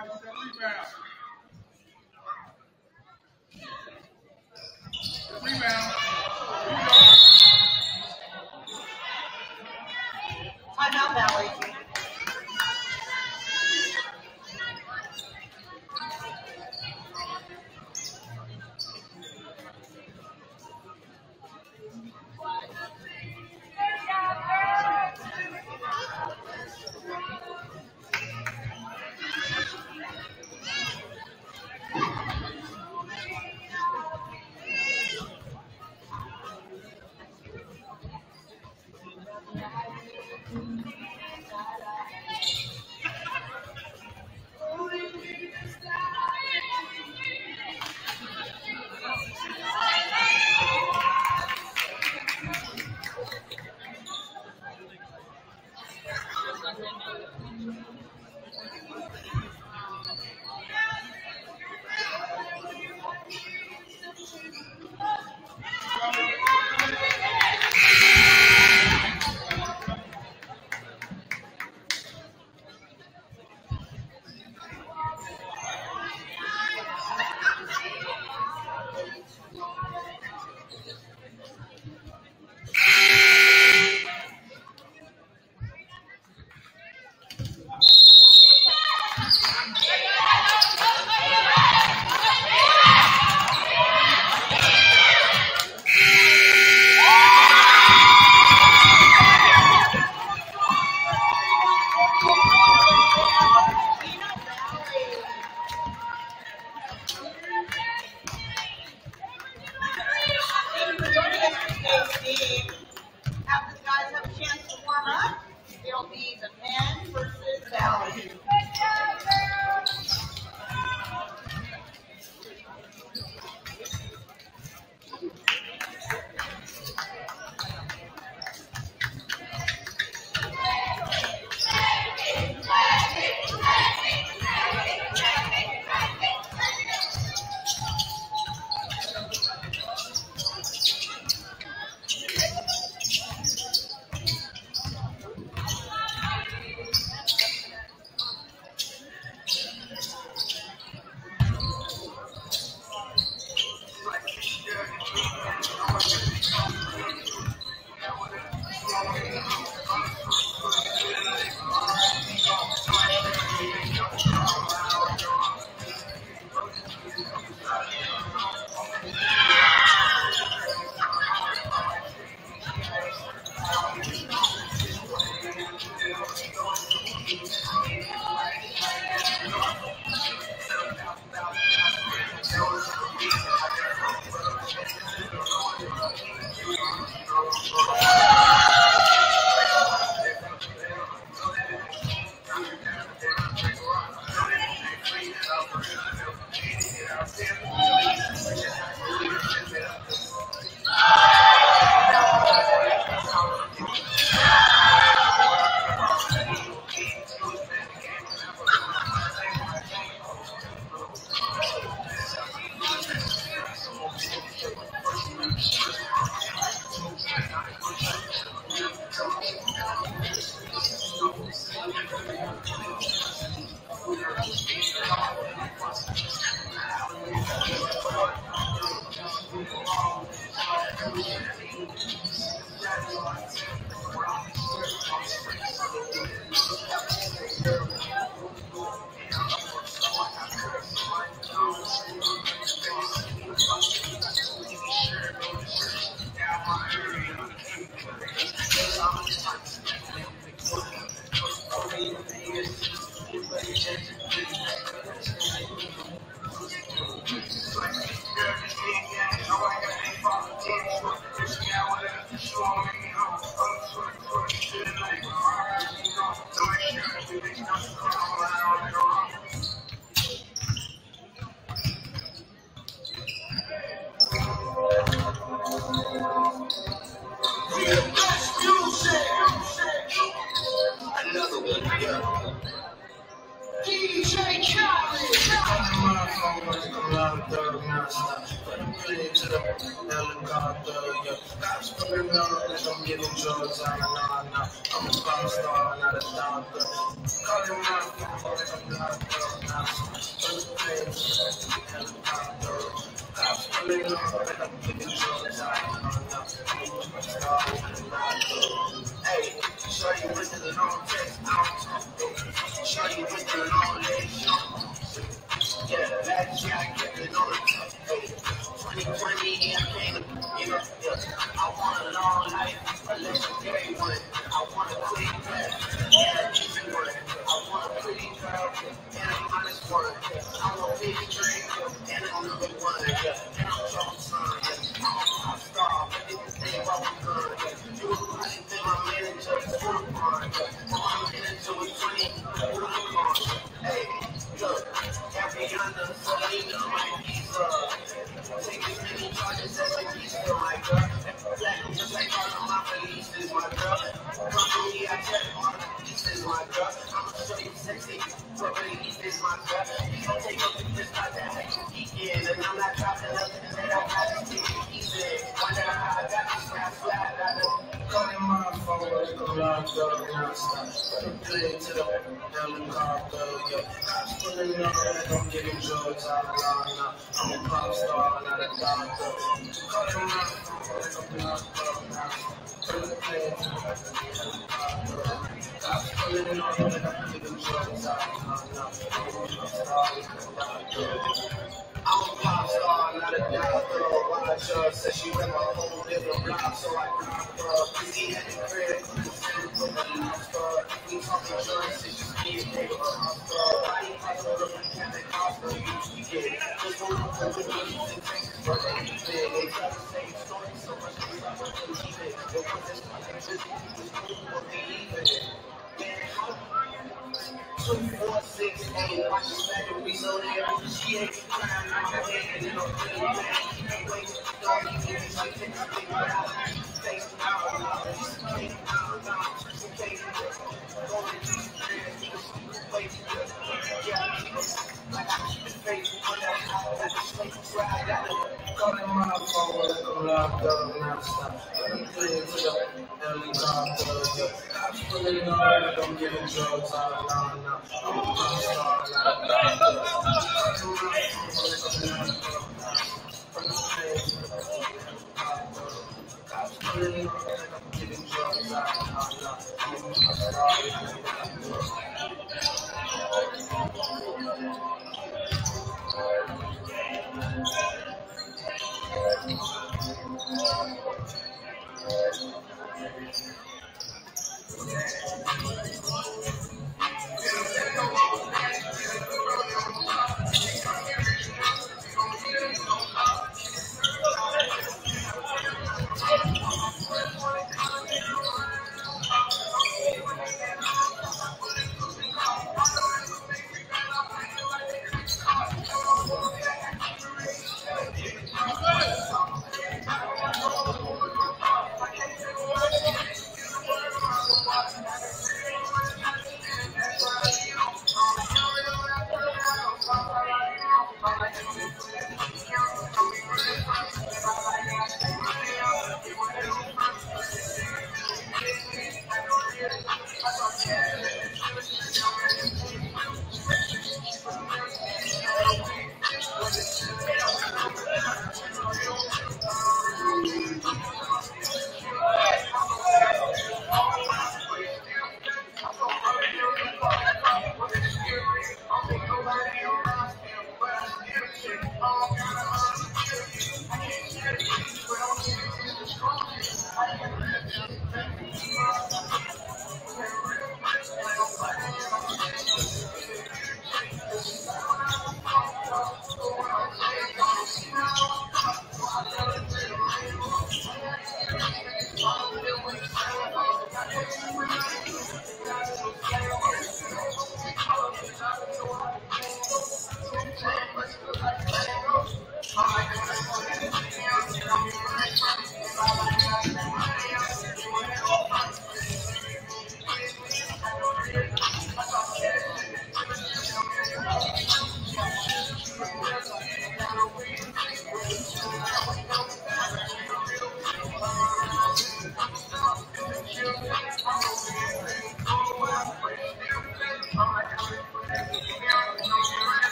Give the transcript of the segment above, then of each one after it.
Timeout, Valley. After the guys have a chance to warm up, it'll be the men versus Valley. I'm a star, not a doctor. Hey, show you with the long text, show you with the long legs. Yeah, last year I kept it on. Hey, 2020, I came, I want a long life, a legendary one. I want a quick path, and an easy one. I want a pretty girl, and an honest one. I want a big drink, and another one. And I'm drunk, son. I'm a pop star, but everything about me good. You would probably think my manager is full of fun. My manager was 20, full of fun. Hey, look, Ariana, Selena, my pizza. Take as many charges as a pizza, my girl. Black, just like all of my releases, my girl. Come to me, I check all the pieces, my girl. I'ma show you sexy, what releases, my girl. You don't take up the this like that, how you geeking. And I'm not dropping nothing that I got to take it easy. Wonder how I got this rap flat, I know. Calling my phone, let's go locked up, now stop. Play to the helicopter, yeah. Cops pulling up, like I'm getting drugs out of line now. I'm a pop star, not a doctor. Calling my phone, like I'm locked up, now stop. Play to the helicopter. Cops pulling up, like I'm getting drugs out of line now. I'm a pop star, not a doctor. I'm a pop star, not a doctor. Watch her, said she went my whole different block, so I dropped her. He had the crib, with the lobster. We talking insurance, it's just me and paper lobster. Body hustle, and the cost of you get. Just one of the movies in Texas, but anything. They try to say story so much, they try to believe it. But once it's fucking just people who believe it. Man, 2, 4, 6, 8, watch the factory so they appreciate crying out her head and I'm really mad. Can't wait to start even if I take a big ride. Face out loud, just can't out loud, just can't going to the crib, wait to get like I keep it faithful on that high, like a slave ride. I know, calling my phone, like I'm locked up, now stop. I'm playing to the helicopter, cops pulling up, like I'm getting drugs out of line now. I'm a pop star, not a doctor. Calling my phone, like I'm locked up, now stop. I'm playing to the helicopter, cops pulling up, like I'm getting drugs out of line now. I'm a pop star, not a doctor.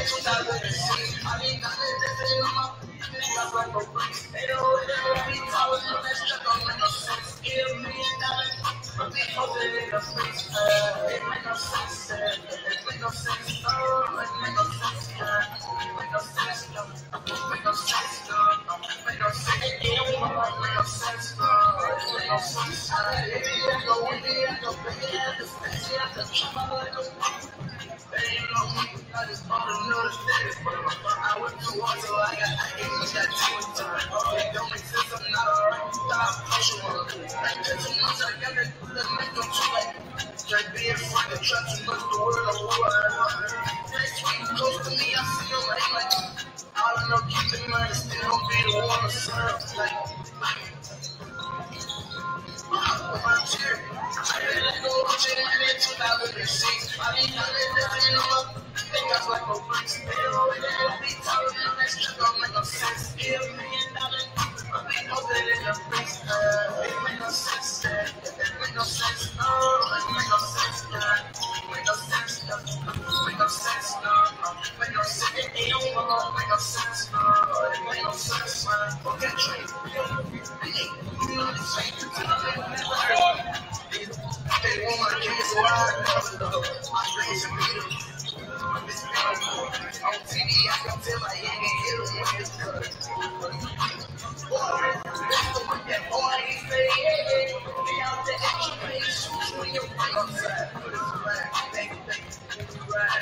2006. I mean, I did this in my niggas like a bricks. They don't really be talking on that stuff, don't make no sense. Give $1 million, but they hold it in the face. It make no sense, it make no sense. Oh, it make no sense, make no sense, make no sense, make no sense. It make no sense, it make no sense. I go with it, I go big, I go fancy, I go trouble, I go hey, you know me, I just bought another status, but I went too hard, so I gave me that too much time. It don't make sense, I'm not alright. Stop pushing one. Like that too much, I got that make them too late. Like being fucking trapped too much, the word of war. They sweet close to me, I see them like all I know, keep in mind, still don't be the one to serve. Like, I'm cheering. I didn't let go of it in 2006. I mean, I did this in my niggas like a bricks. They don't really be talking on that stuff, don't make no sense. Give $1 million, but we know that in the face. It make no sense, it make no sense. Oh, it make no sense, make no sense, make no sense, make no sense. It don't make no sense, it make no sense. Okay, trade. You know this ain't they want my kids, so I know my dreams are real. This on TV, I can tell my head and hit him when it's good. That boy, he say, hey, be out there at your place, when you're right outside. Put it right, thank you, right.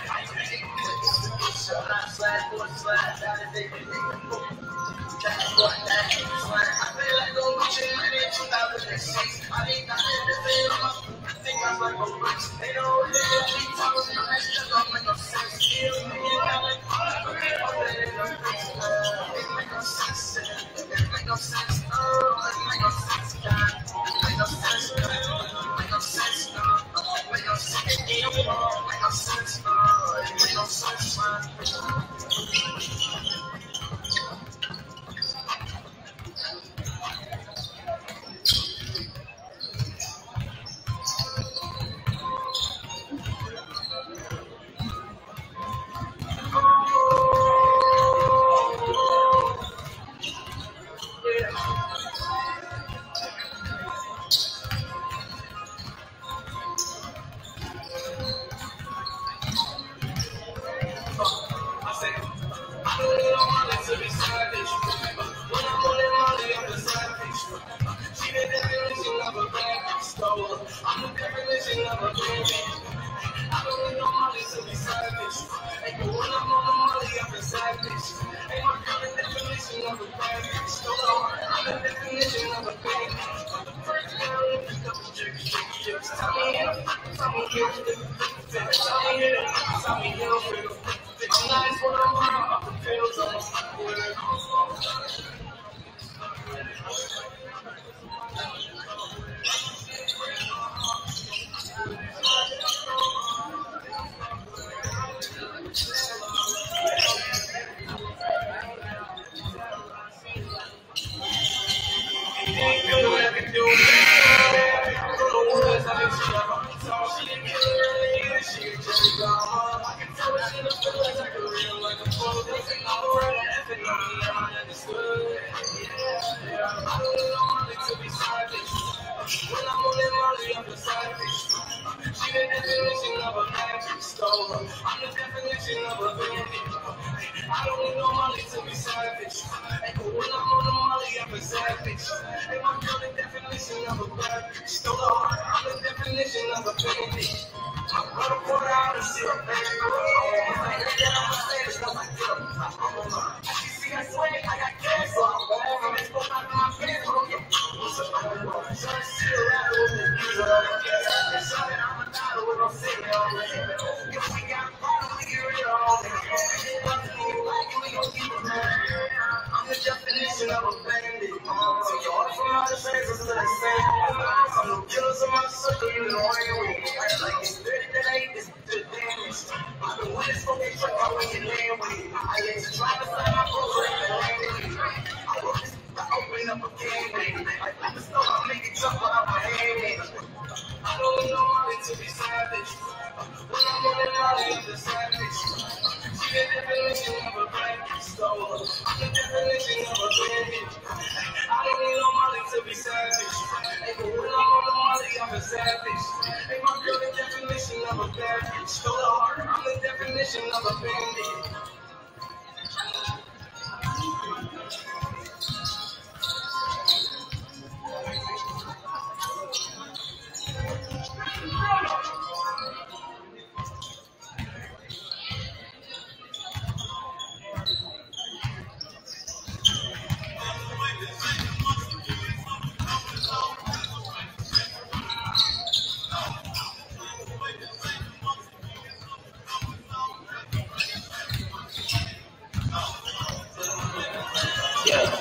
Slide, boy, slide, down the day, that's what that is. I feel like I'm reaching in 2006. I think I did the thing on my fingers like a bricks. They don't really be talking on that stuff, don't make no sense. Give $1 million, but they hold it in the face. It make no sense, it make no sense. Oh, it make no sense, God. It make no sense, make no sense, make no sense. It don't make no sense, it make no sense, the definition of a bank stolen. I'm the definition of a bandit. I don't need no money to be savage. Hey, but when I'm on the money, I'm a savage. Hey, my girl, the definition of a bandit. Stole a heart, I'm the definition of a bandit. Yeah,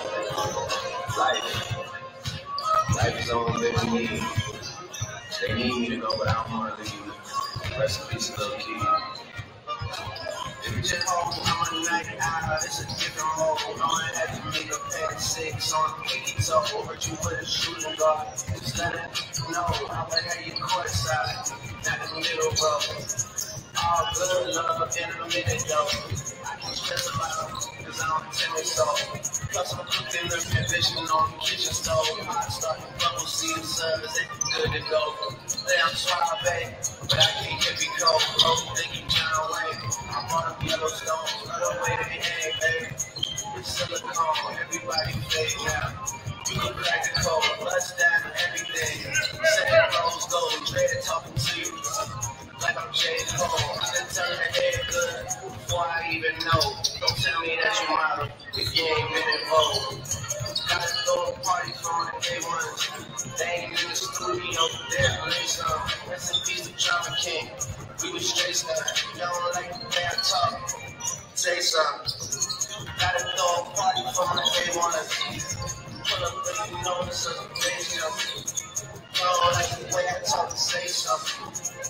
life is on living me. They need me to go, but I don't want to leave. Rest in peace, little kid. If you just hold, I'm a night owl, it's a different role. I might have to make a pack 6 on the pinky toe. But you put a shooting guard, just let it know. I would have you courtside, not in the middle row. All good love in a minute though. I can't stress about them, cause I don't tell it so. Plus I'm cooking the vision on the kitchen stove. I started bubble seed service, it's good to go. Damn suave, but I can't get me cold. Oh, thinking John Wayne, I'm on a Yellowstone. Right away to the egg, baby. It's silicone, everybody fade now. You can crack the code, bust down everything. Set rose gold, dread talking to you. Like I'm J. Cole, I done turn her head good before I even know. Don't tell me that you model if you ain't been involved. Gotta throw a party for the day ones. They ain't in the studio, they're play some. Rest in peace to Drama King. We was straight stuff. Y'all don't like the way I talk. Say something. Gotta throw a party for the day ones. Pull up the you know it's a day show. Y'all don't like the way I talk. Say something.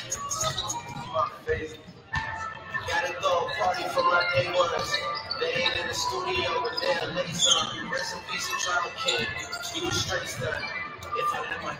Gotta go party for my day ones. They ain't in the studio, but they're late son. Rest in peace to Drama King. You was straight stuff. If I let my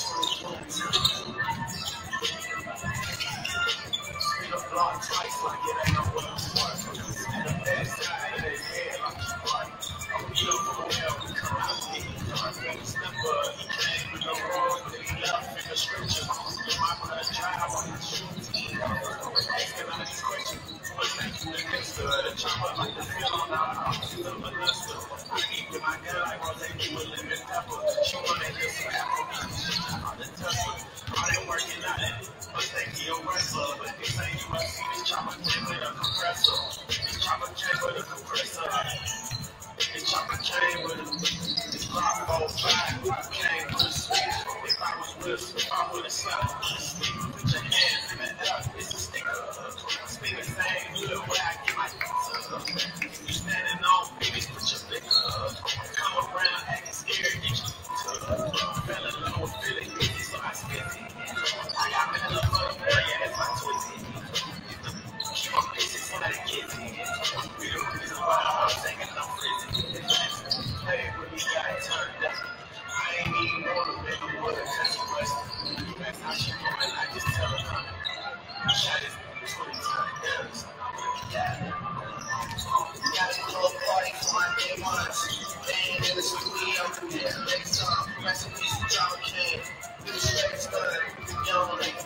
speed up block twice like it ain't no what I'm worth. And the best guy in his head like you right. I'm you from hell to come out and get you done. Remember, he came with no wrong, then he left in the scripture. My blood dry on his shoes. Asking all these questions, but thank you to next to the chopper like the feel on our house. You the molester. I eat with my girl like Rose, you a lemon pepper. She wanna hear some Afro on the Tesla. I ain't working on it, but thank you, a wrestler. But this ain't you must see this chopper came with a compressor. This chopper came with a compressor. This chopper came with a block all fly. Came with a switch. If I was with, if I would've slapped, put your hands in the air. It's a sticker. Speak the same good way I get my pizza. If you standing on, baby, put your finger up. Come around acting scared, get your fell in love with feeling easy, so I spit it. I got me in love with a boy, yeah, that's my twisty. Keep on busy so that it gets in. We the reason why I'm taking no prison. Hey, when you got it turned up, I ain't even want to make a word, cause it was. That's how she going, I just tell her coming. Shot is 20 times. Yeah. Gotta throw a party for my day ones. They ain't in the studio, but they're late time. Rest in peace to Drama King. You the straight stud. Young lady,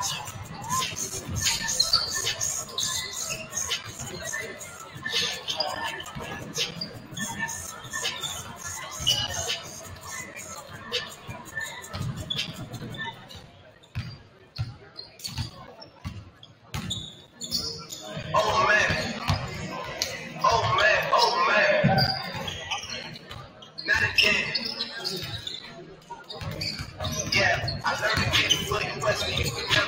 oh man, oh man, oh man, not again. Yeah, I learned to get fully West.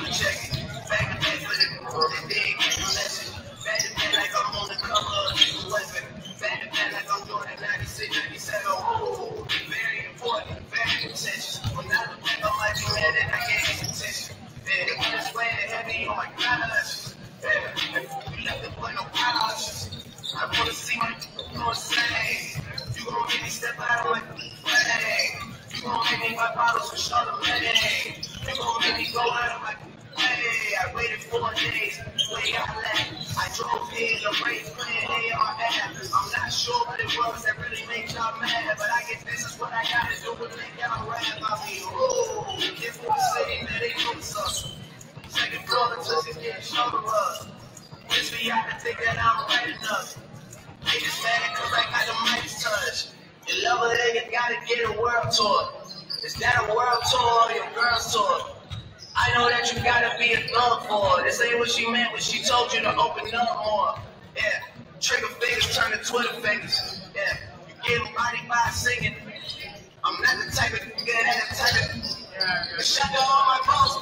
Yeah, the race plan, ARF. I'm not sure what it was that really makes y'all mad, but I guess this is what I gotta do to make y'all rap. I mean, ooh, this for the city, man, they know something. Second floor, the tussies getting shoulder rubs. This for y'all to think that I'm right enough. They just mad cause I got the mic touch. You love her, then you gotta get a world tour. Is that a world tour or your girl's tour? I know that you gotta be a thug for her. This ain't what she meant when she told you to open up more. Yeah, trigger fingers turn to Twitter fingers. Yeah, you get them body by singing. I'm not the type of nigga that type of shut down all my balls.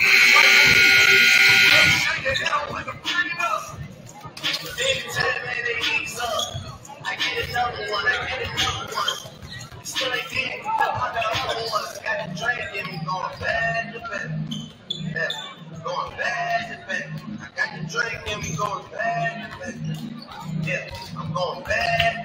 Big time, man, they ease up. I get another one, I get another one. Still ain't getting up the other ones. Got the drink in me going bad to bad. Yeah, going bad to bad. I got the drink in me going bad to bad. Yeah, I'm going bad.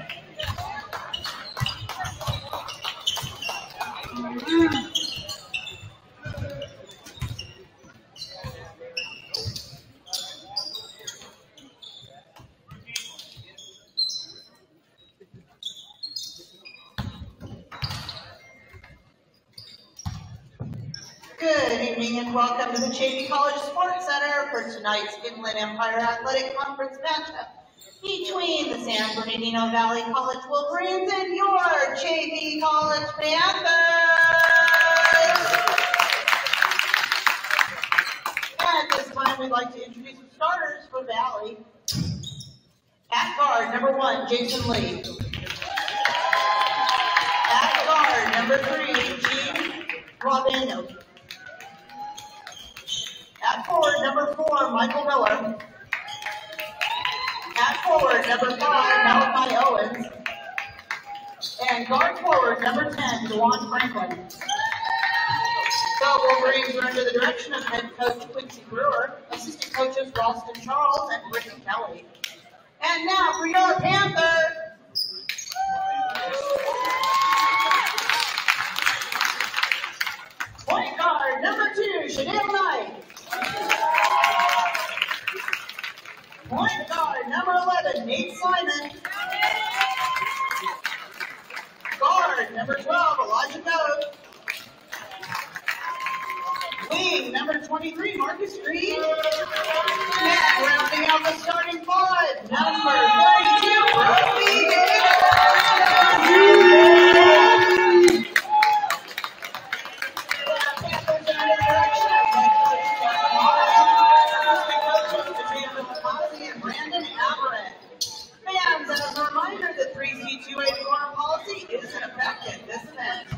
Good evening and welcome to the Chaffey College Sports Center for tonight's Inland Empire Athletic Conference matchup between the San Bernardino Valley College Wolverines and your Chaffey College Panthers. At this time, we'd like to introduce the starters for Valley. At guard, number 1, Jason Lee. At guard, number 3, Gene Robino. At forward, number 4, Michael Miller. At forward, number 5, Malachi Owens. And guard forward, number 10, DeJuan Franklin. The Wolverines are under the direction of head coach Quincy Brewer, assistant coaches Ralston Charles and Brittany Kelly. And now for your Panthers. Point guard, number 2, Chanel Knight. Point guard, number 11, Nate Simon. Guard, number 12, Elijah Goat. Wing, number 23, Marcus Green. And rounding out the starting 5, number 32, Brody Fans, as a reminder, the 3C2A corner policy is in effect at this event.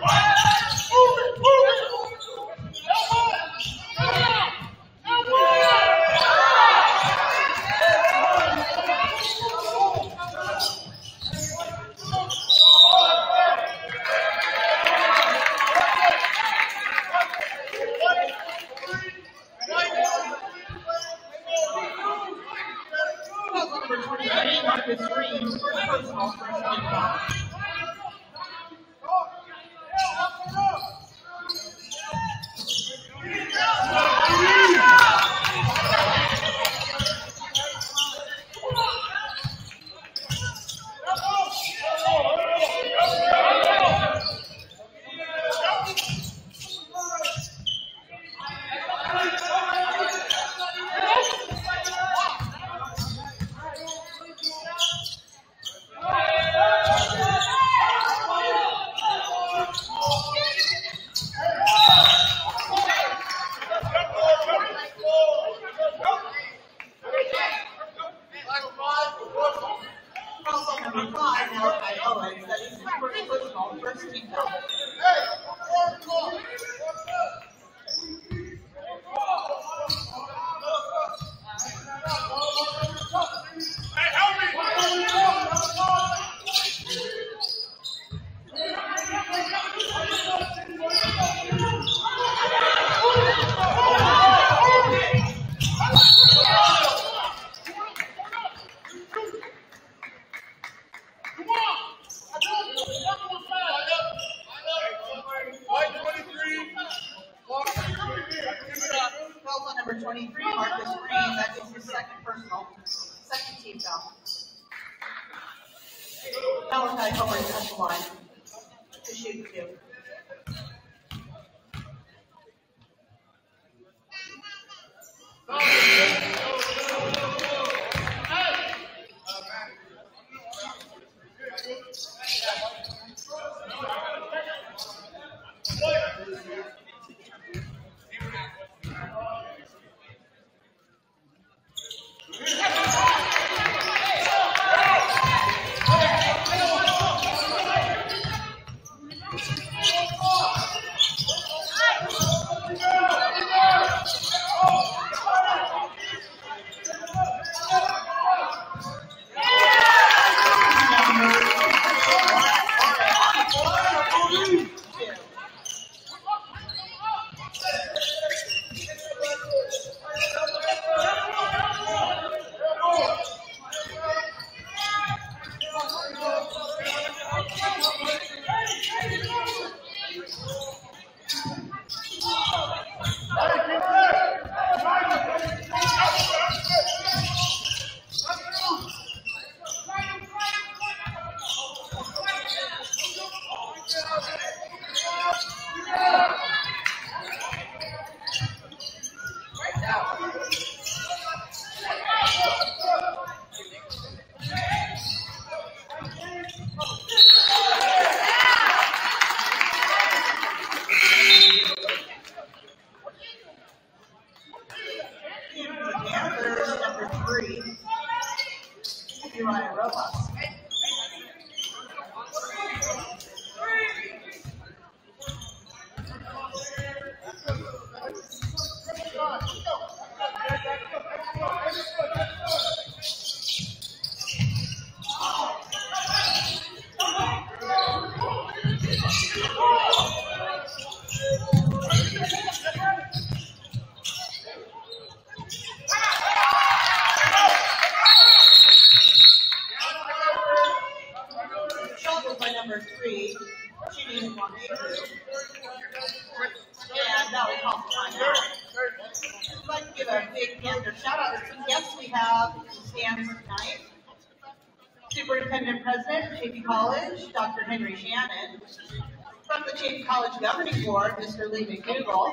Superintendent President, Chaffey College, Dr. Henry Shannon. From the Chaffey College Governing Board, Mr. Lee McDougall.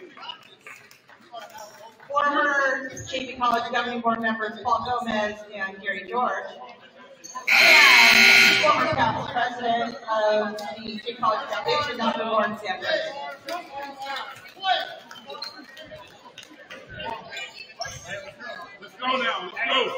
Former Chaffey College Governing Board members Paul Gomez and Gary George. And former past president of the Chaffey College Foundation, Dr. Lauren Sanders. Let's go now, let's go.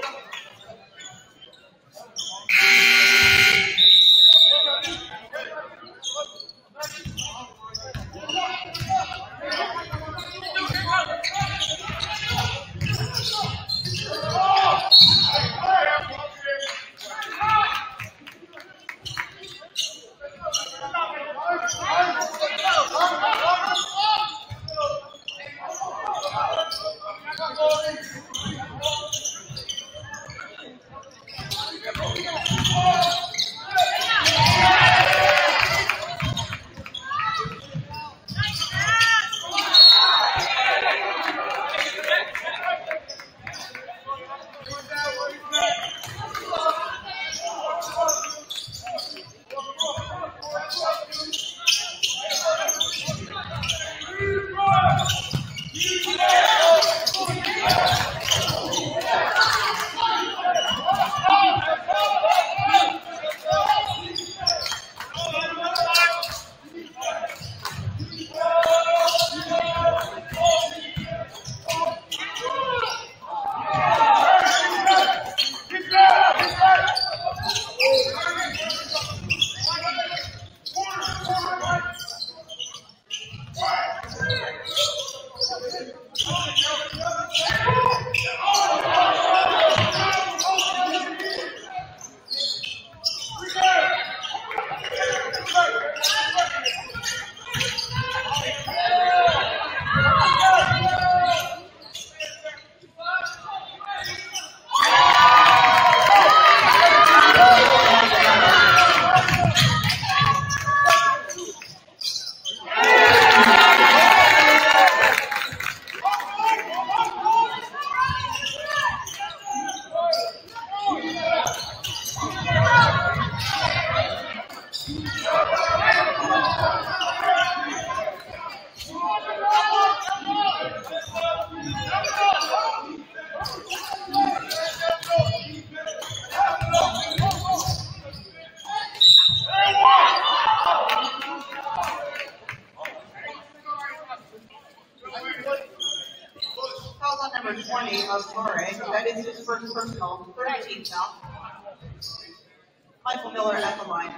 Foul on number 20 of Torre. That is his first personal, 13th foul. Michael Miller at the line.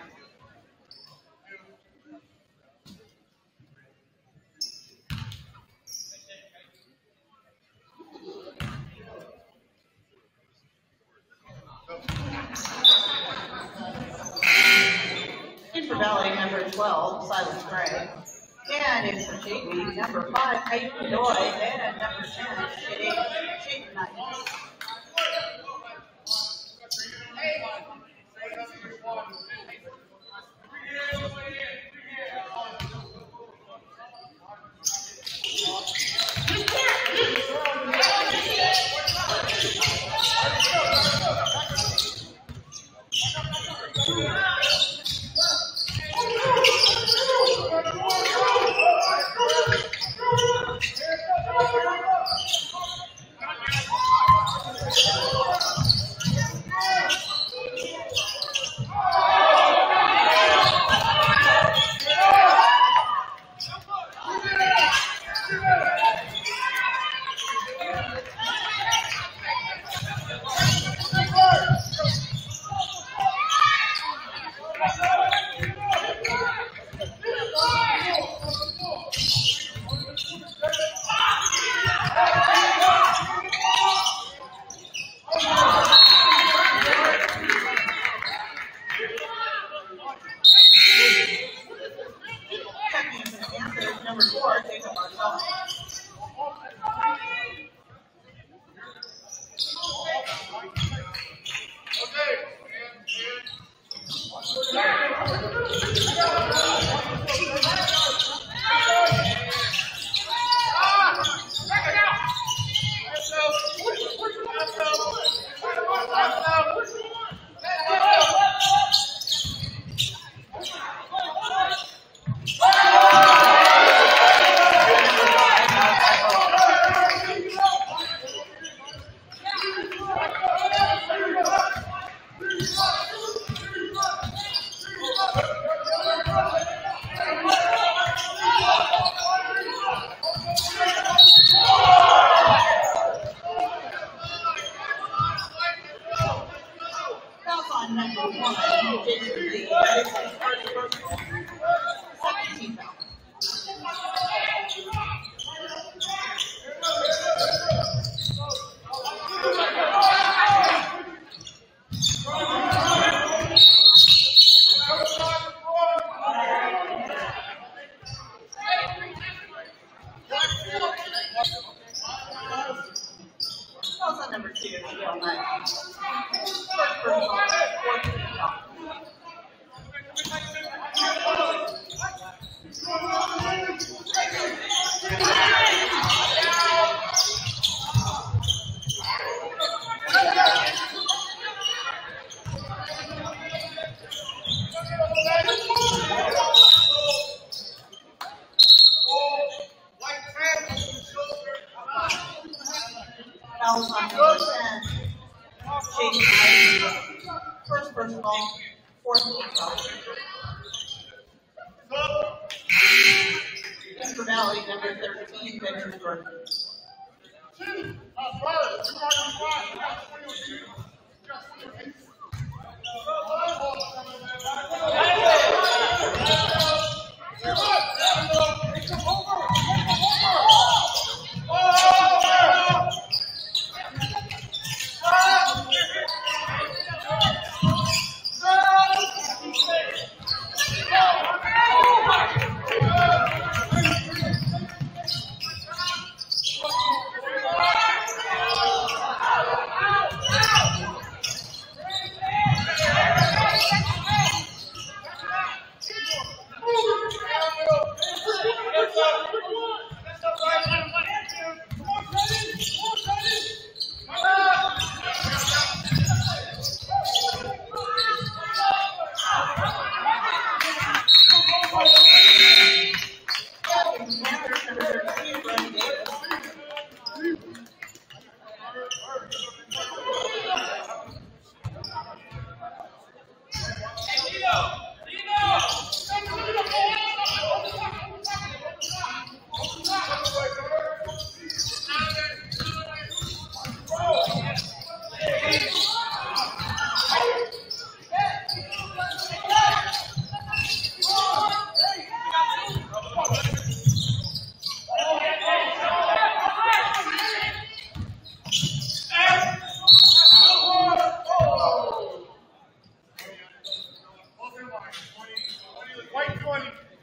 In for Valley, number 12, Silas Gray. And in for Chaffey, number 5, Hayden Doy. And number 10, Shade Knight. Number 4, Jacob Marcel. Number 2, Miguel Knight. First personal, 14th foul. In for Valley, number 13, Benjamin Gordon.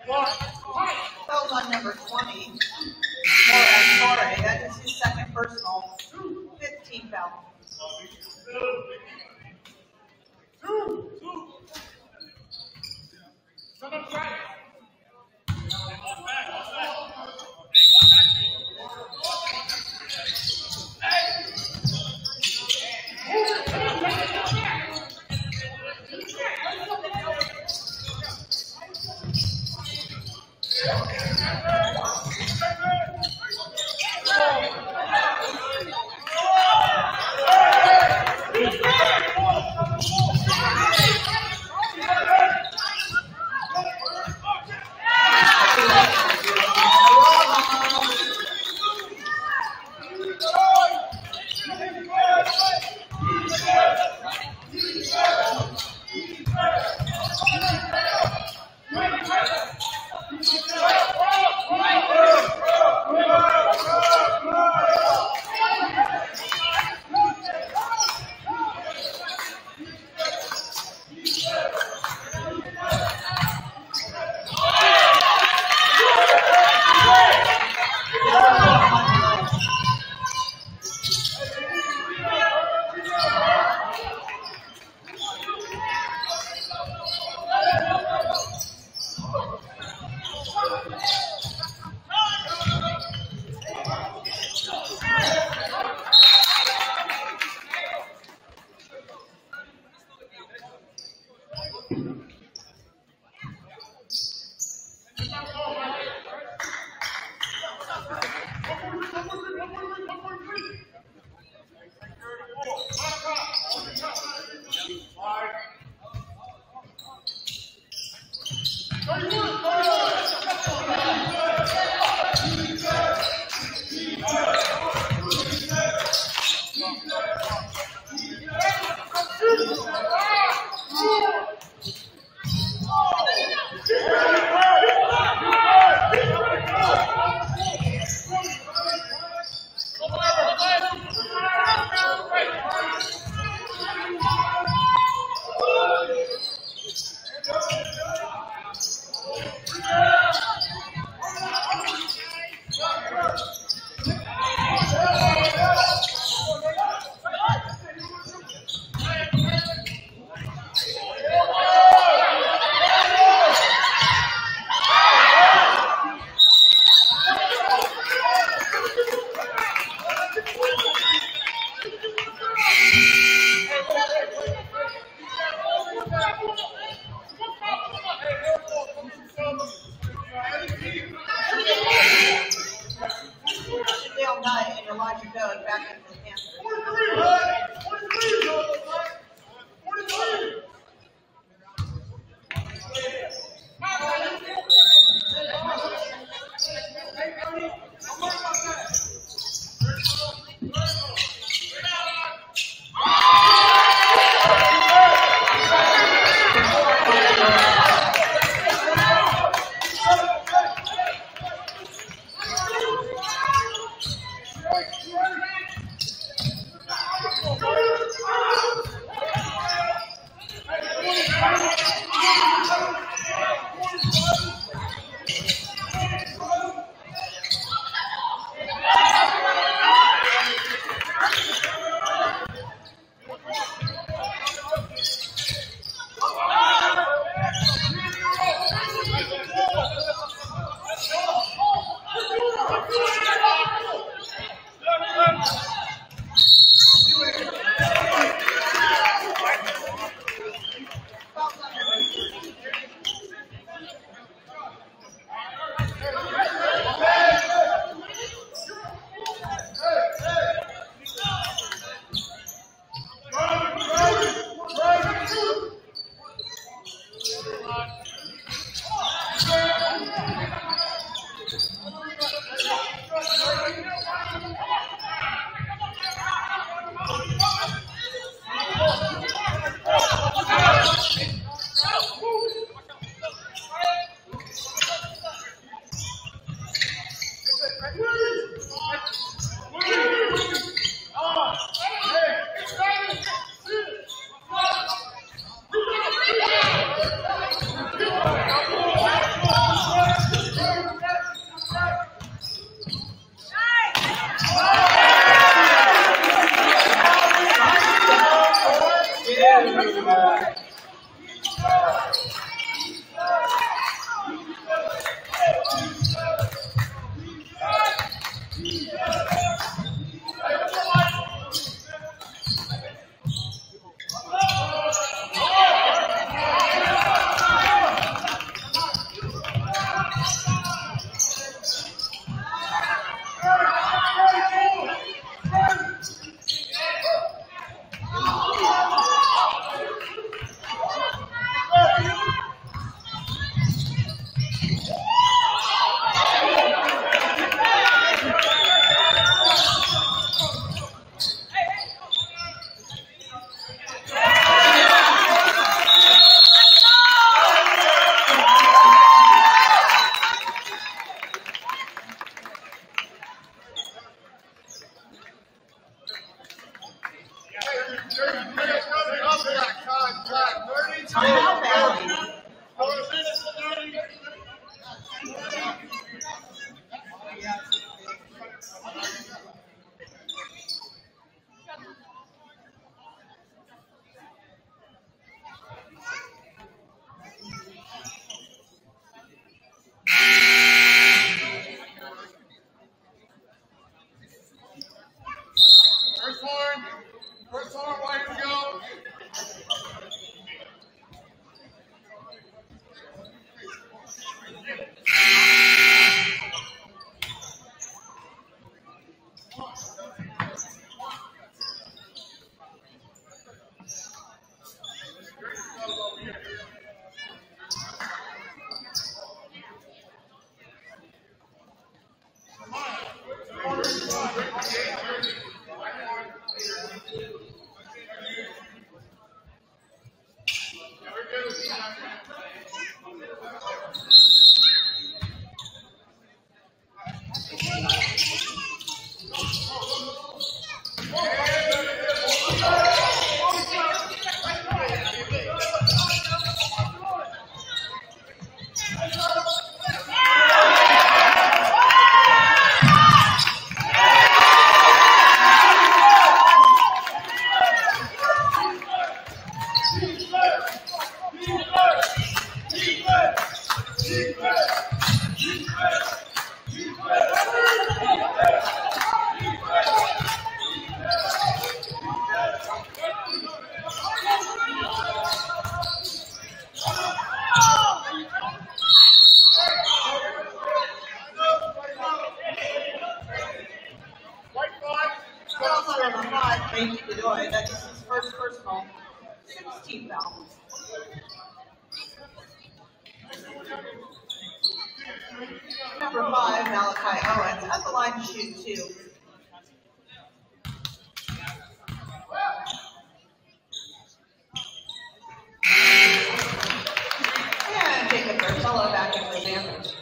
Fouls on number 20. Torre. That is his second personal. 15 foul. That's his first personal 16th foul. Number 5, Malachi Owens, at the line to shoot 2. And Jacob Barcelo back in for Sanders.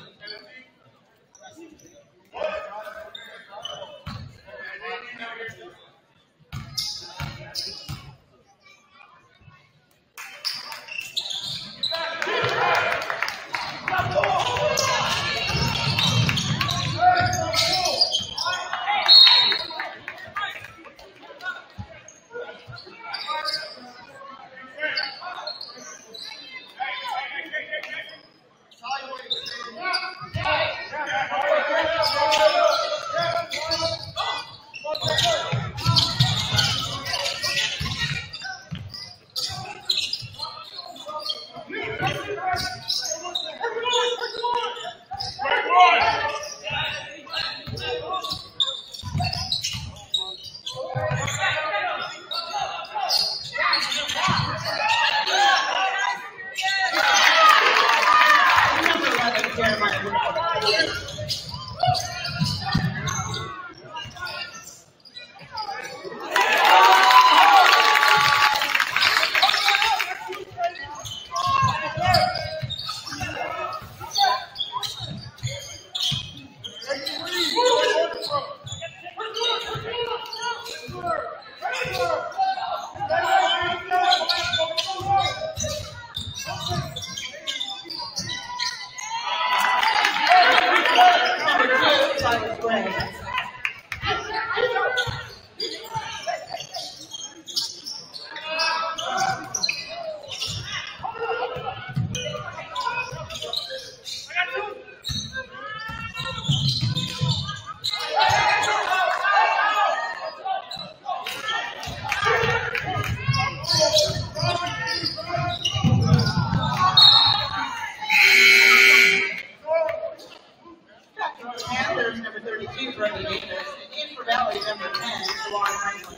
32, Brody Davis. And in for Valley, number 10, Juwan Franklin.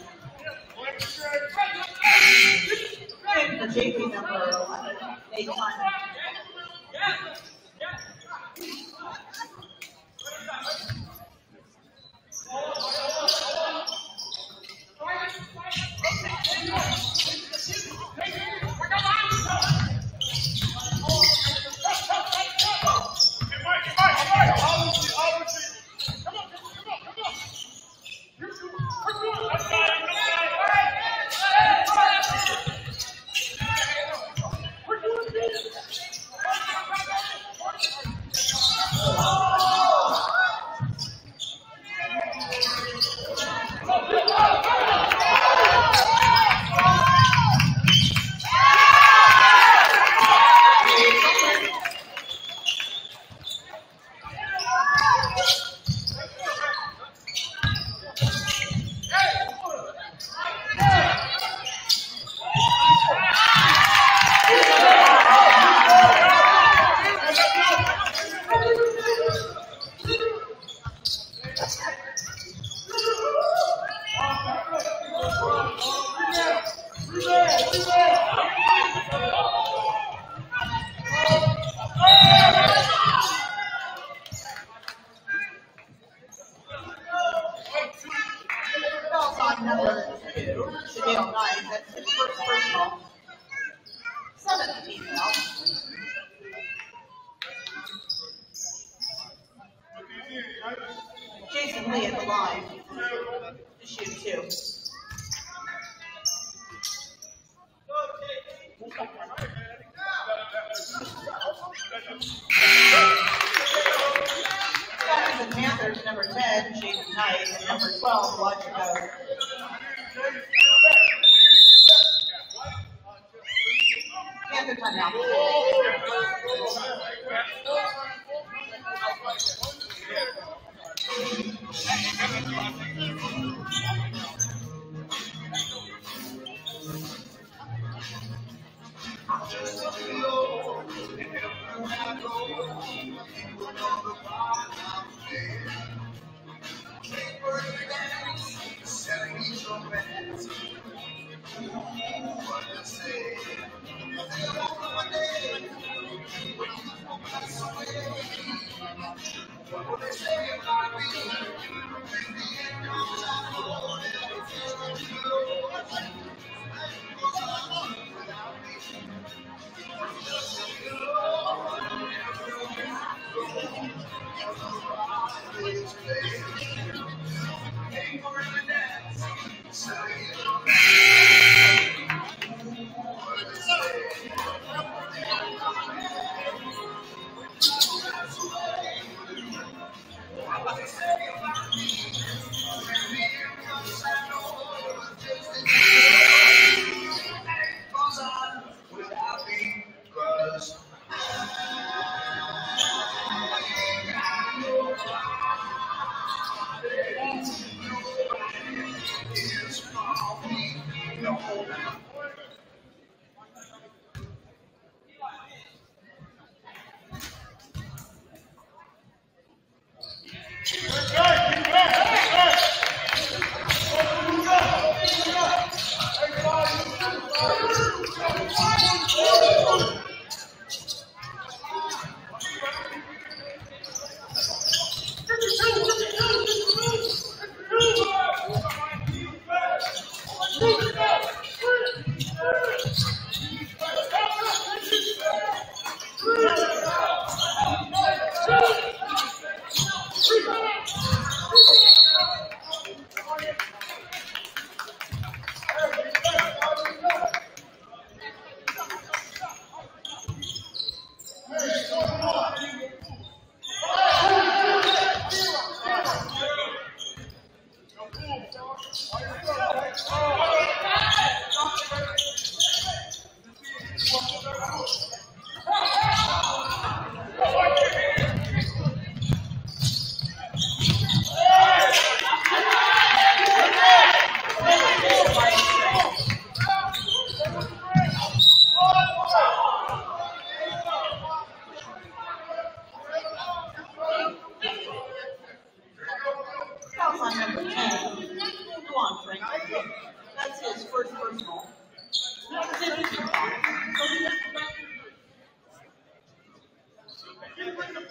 And for Chaffey, number 11, Nate Simon. Number 10, Jason Knight, and number 12, Roger Go. Panther timeout.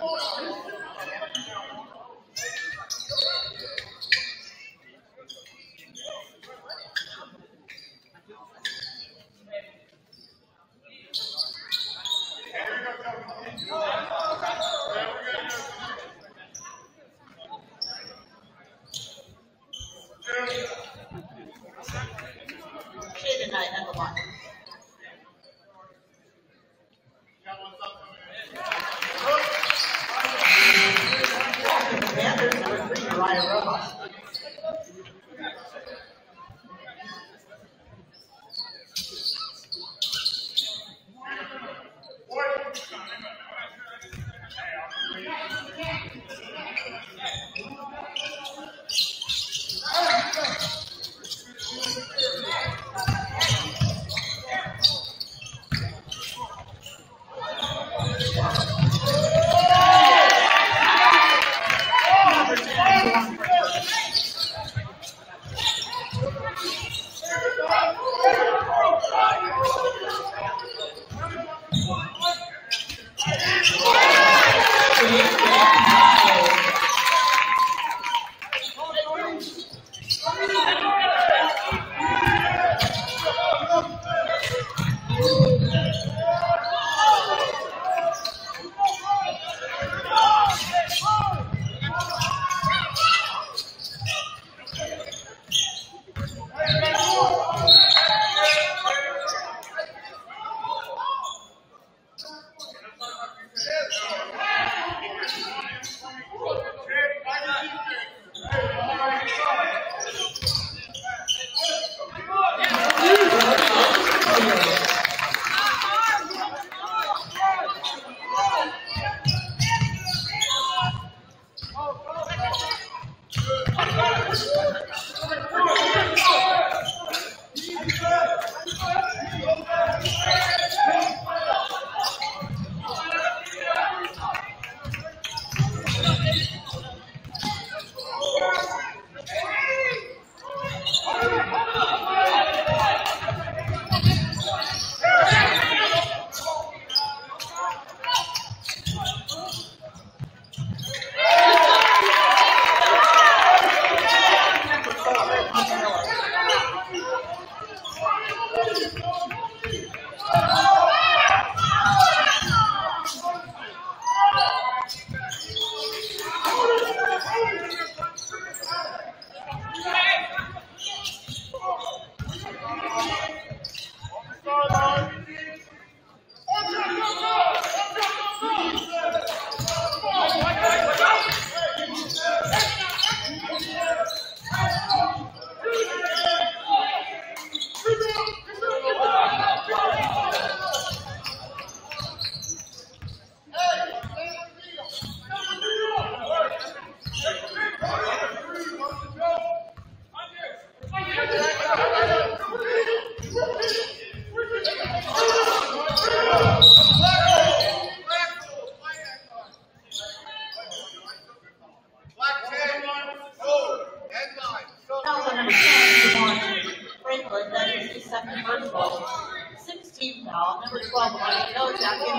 number 12, Bernardino,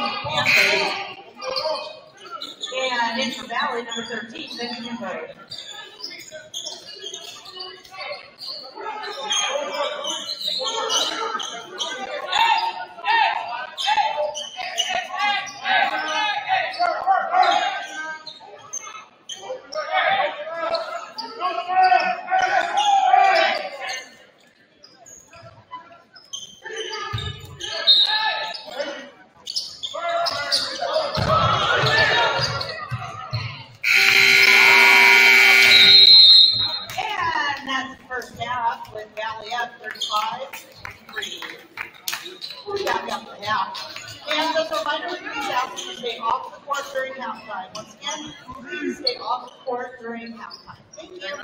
Chaffey, and in for Valley, number 13, Benjamin Bird. And just a reminder, please ask you to stay off the court during halftime. Once again, please stay off the court during halftime. Thank you.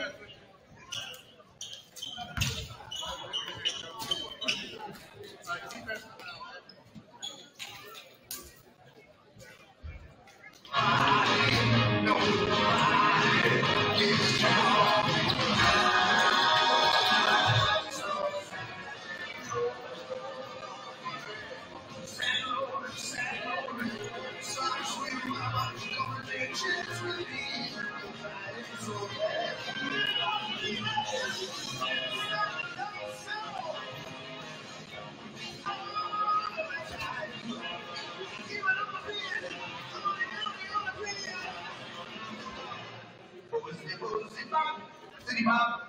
City Pop.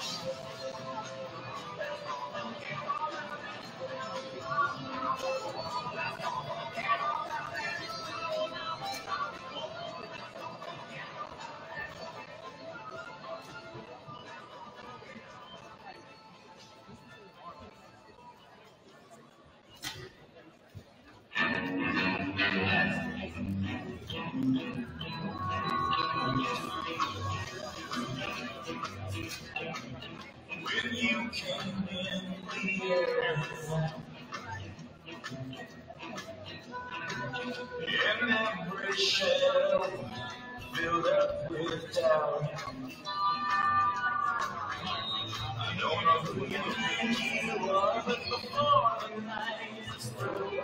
When you came in the air, and every shell filled up with doubt. I don't know who you think you are, but before the night is through,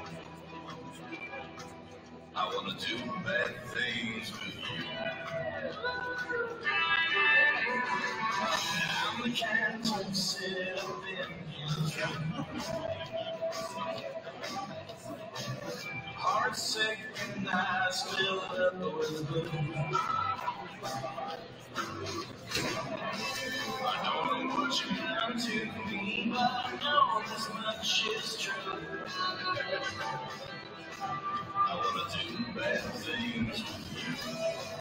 I wanna do bad things with you. I'm the kind to sit up in you. Heart sick and eyes filled up with blue. I don't know what you've done to me, but I know this much is true. I wanna do bad things with you.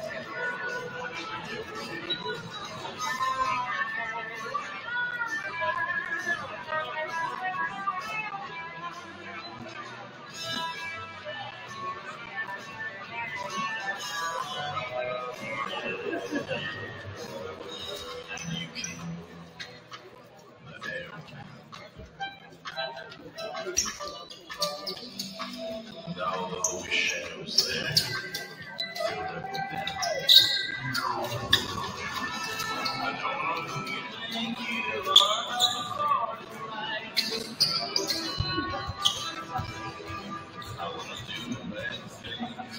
All those shadows there. I don't know who you think you are. I wanna do bad things.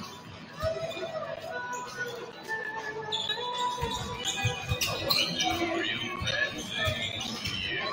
I wanna do real bad things with you.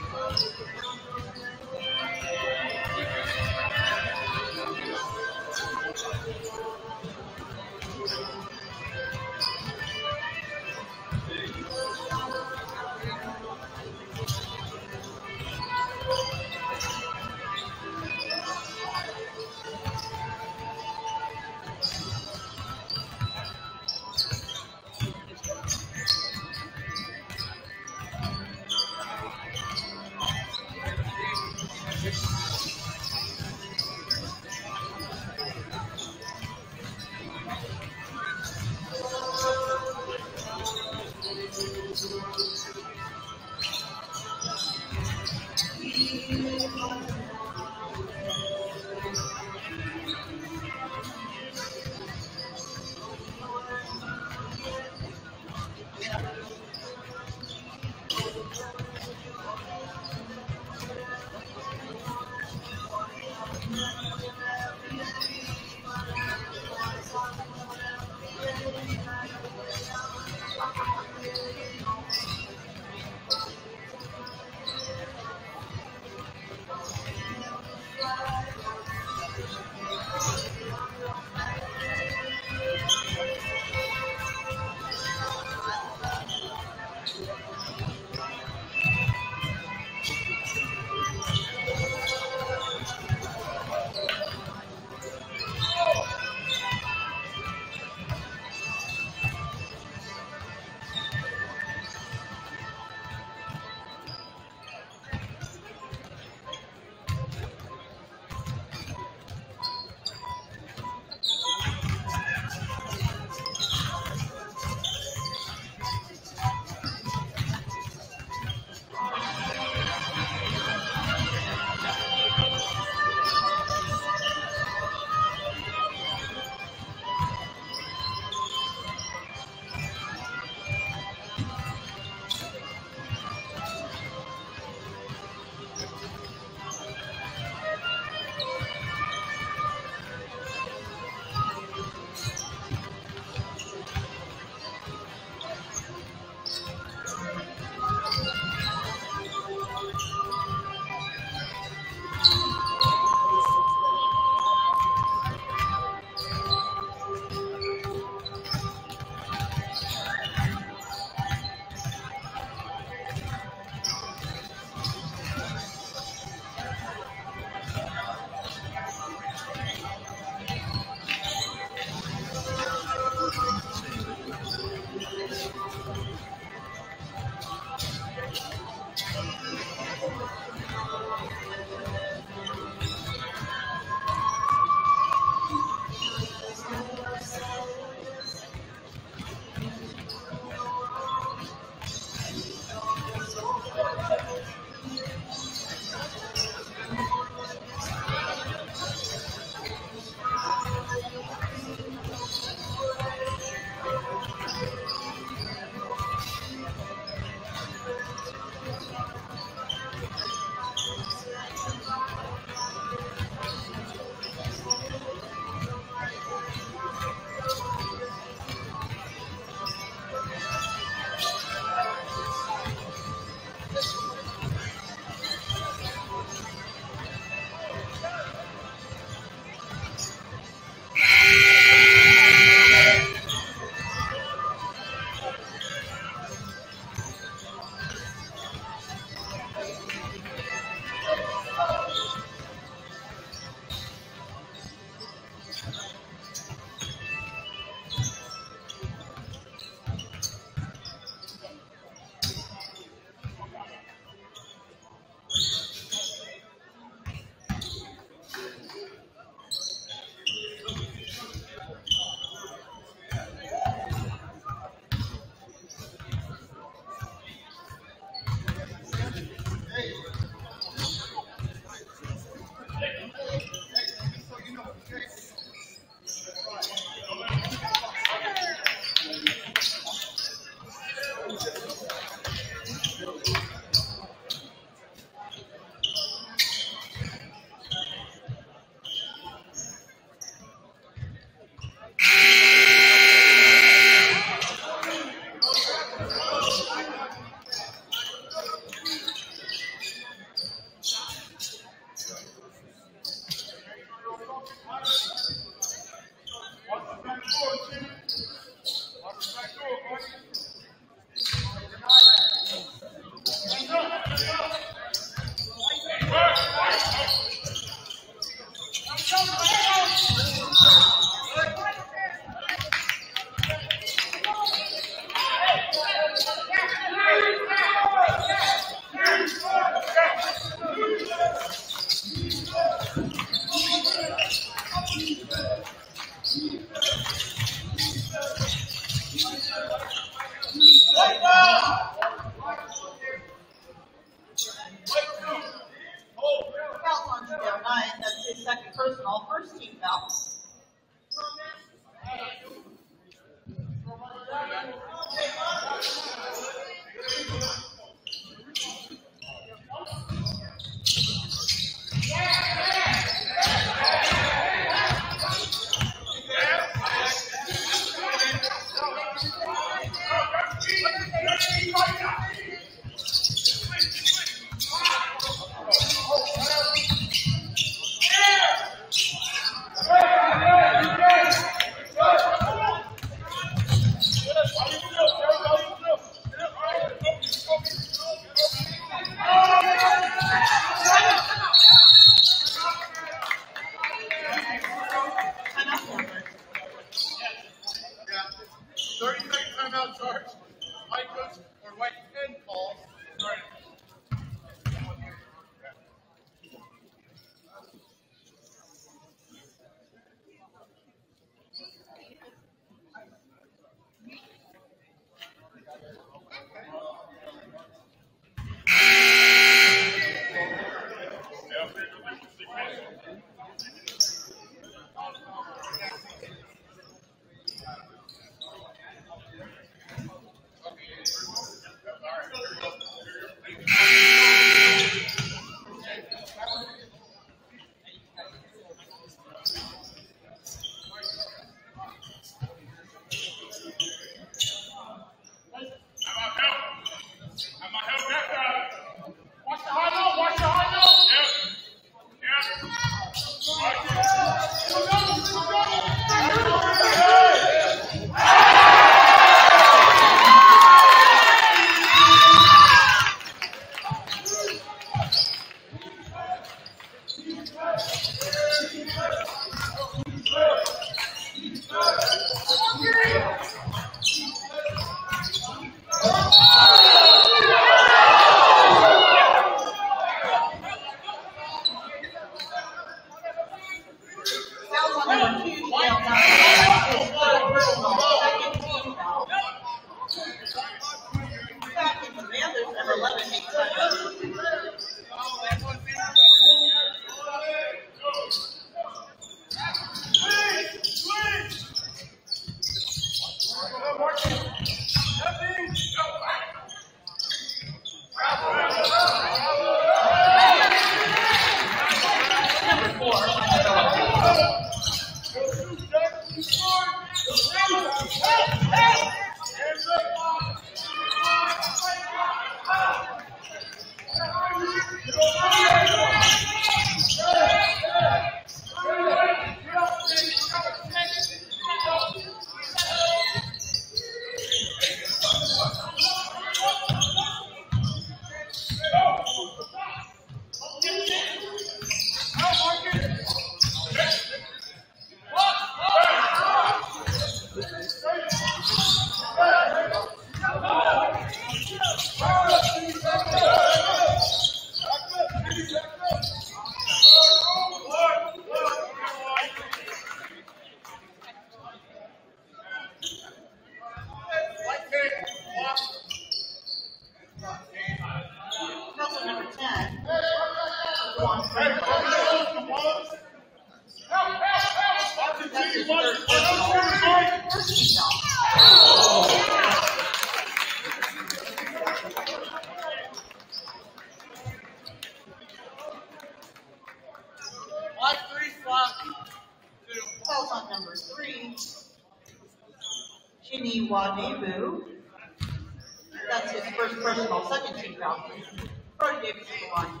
That's his first personal, second team foul. Brody Davis to the line.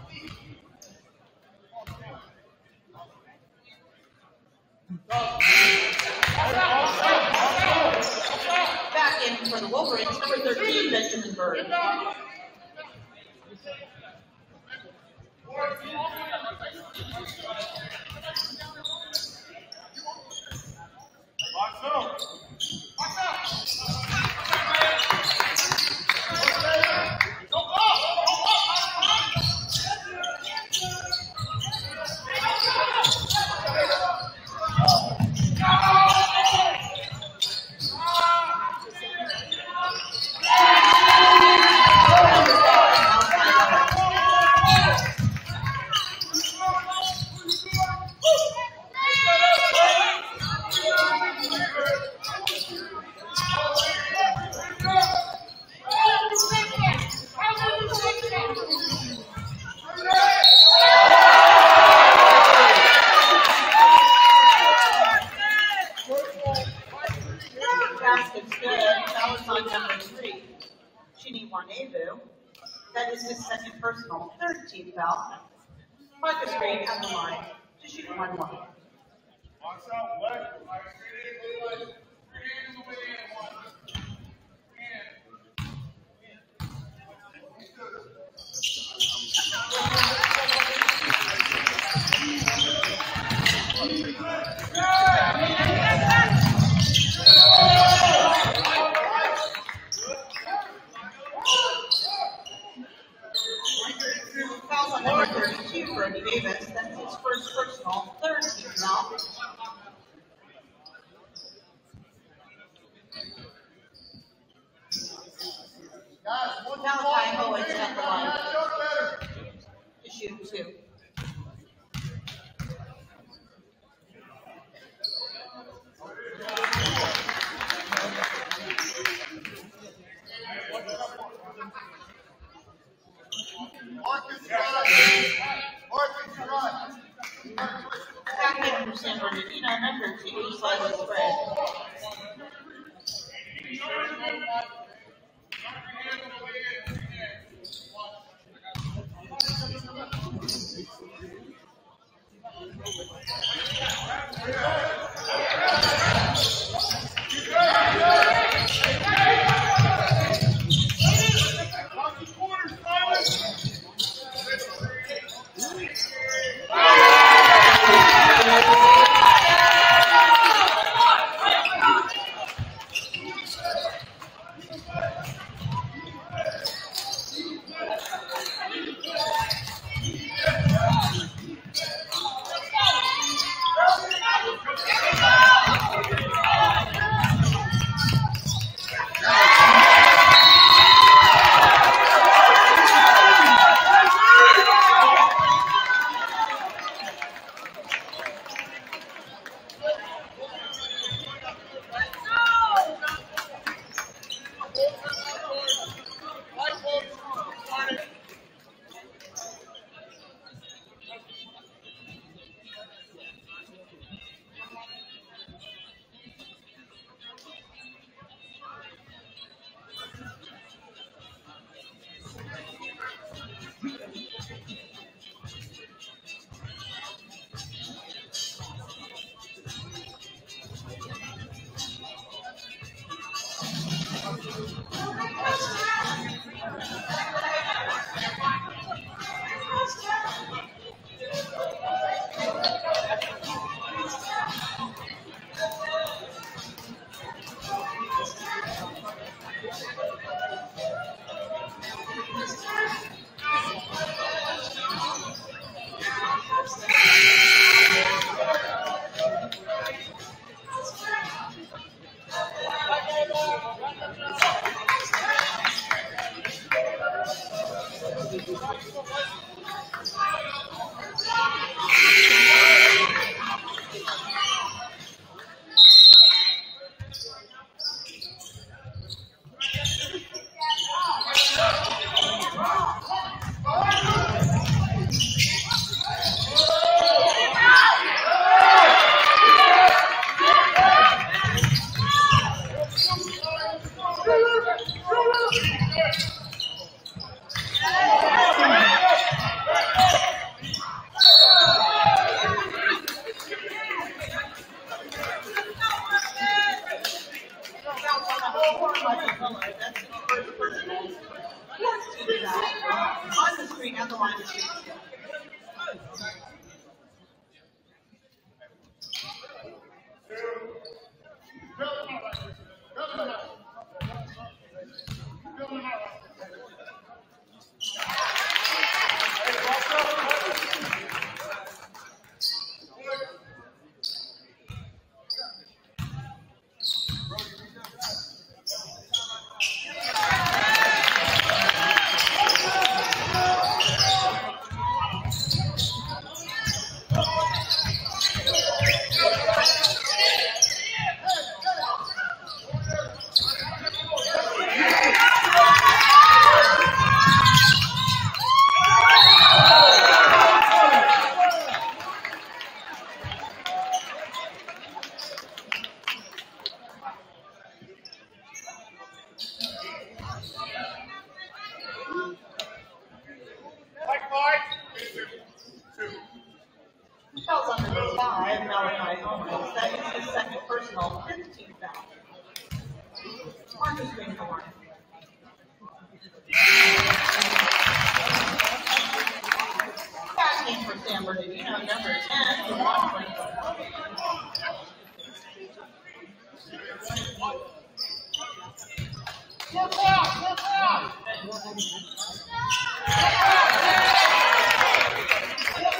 Back in for the Wolverines, number 13, Benjamin Bird. That is his second personal, third team foul. Marcus Green at the line to shoot 1-1. Brody Davis. That's his first personal, third team foul. Malachi Howitz at the line to shoot two. Back in for San Bernardino, number 2, Silas Spread. On the screen at the line of shoot. Fouls on number 5, Malachi Howitz. That is his second personal, 15 foul. On the screen at the line. Passing for San Bernardino, number 10, Juwan Franklin. Look out! Look out!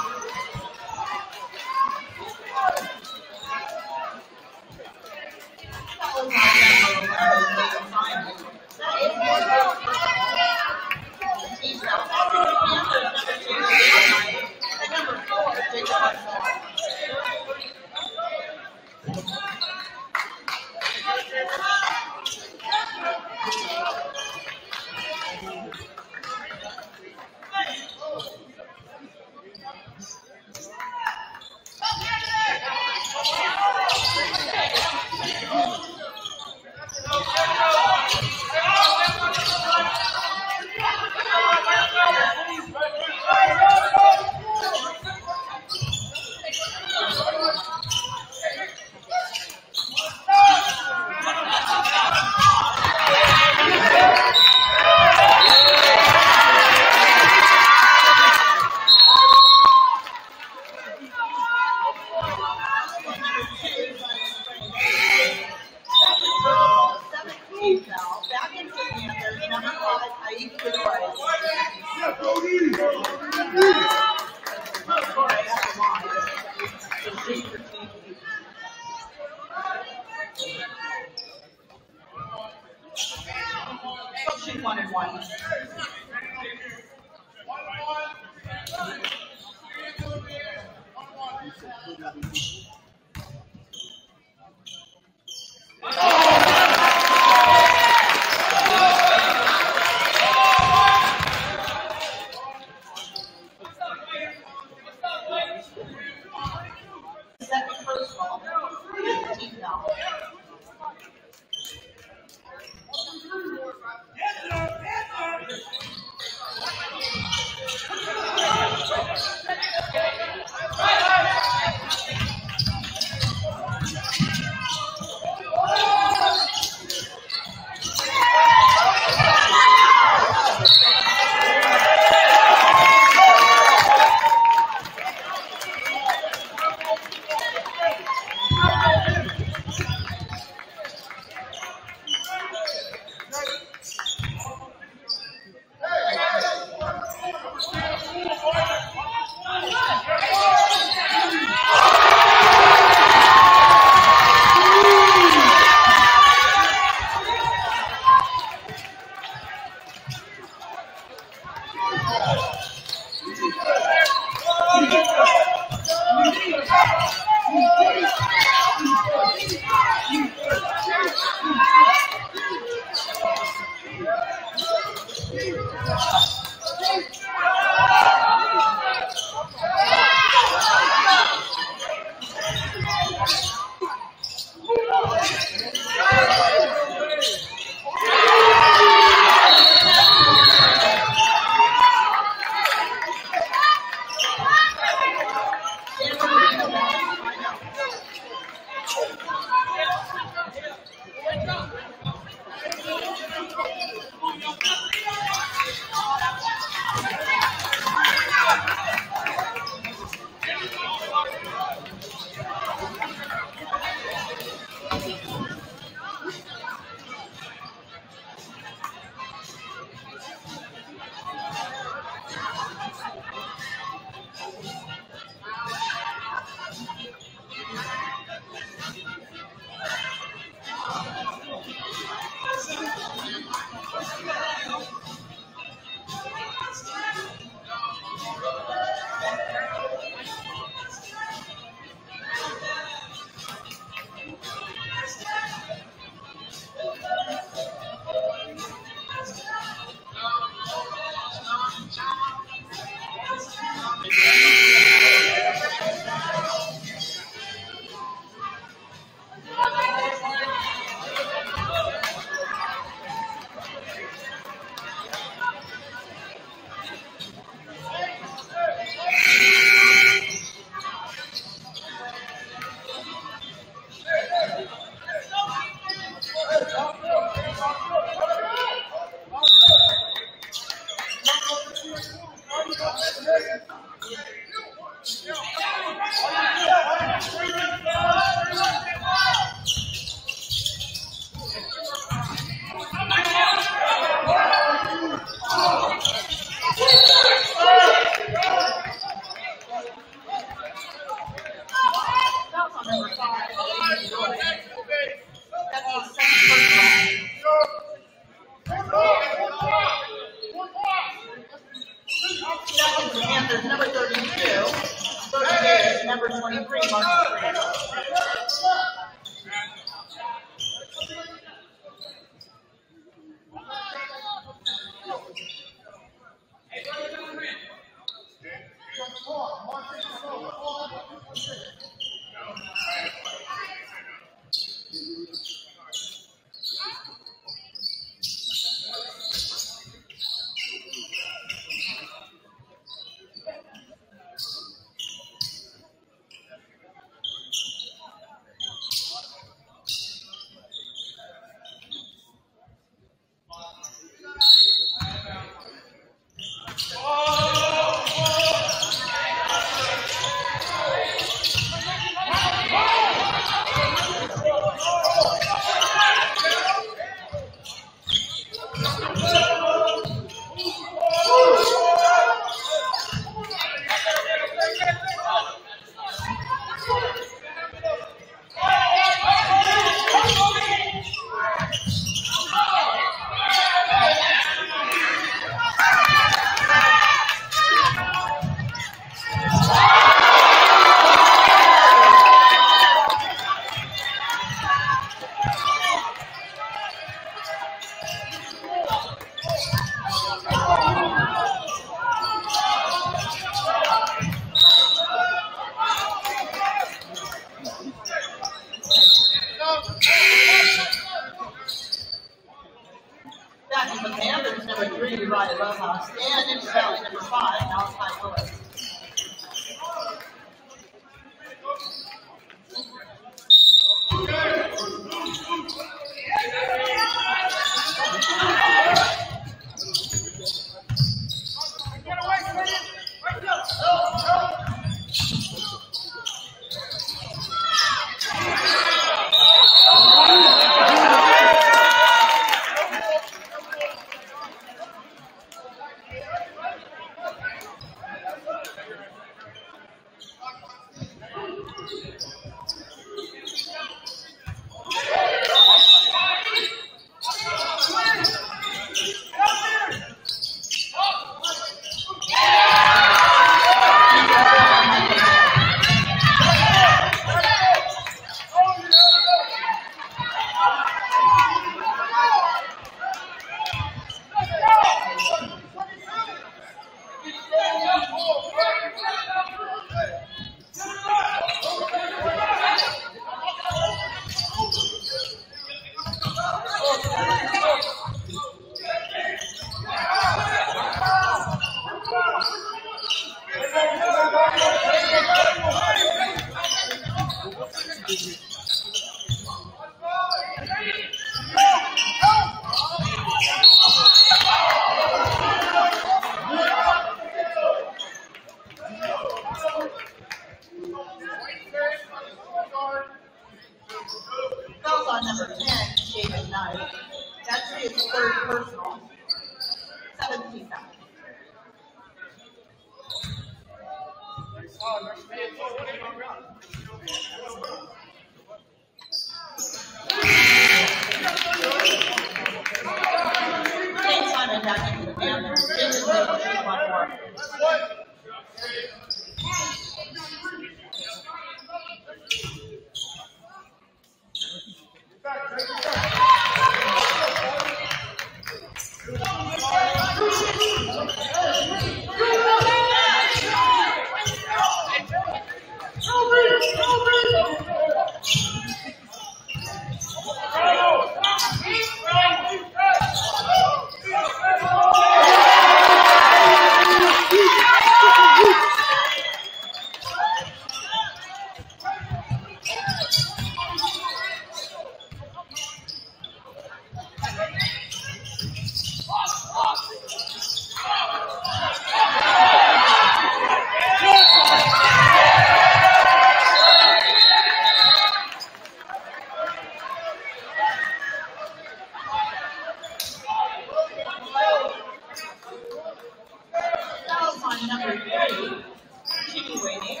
on number 3, Jimmy Wayne.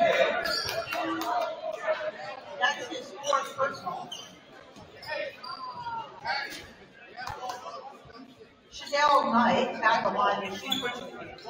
That's his 4th personal. Chanel Knight, tackle line, is she for 2 feet.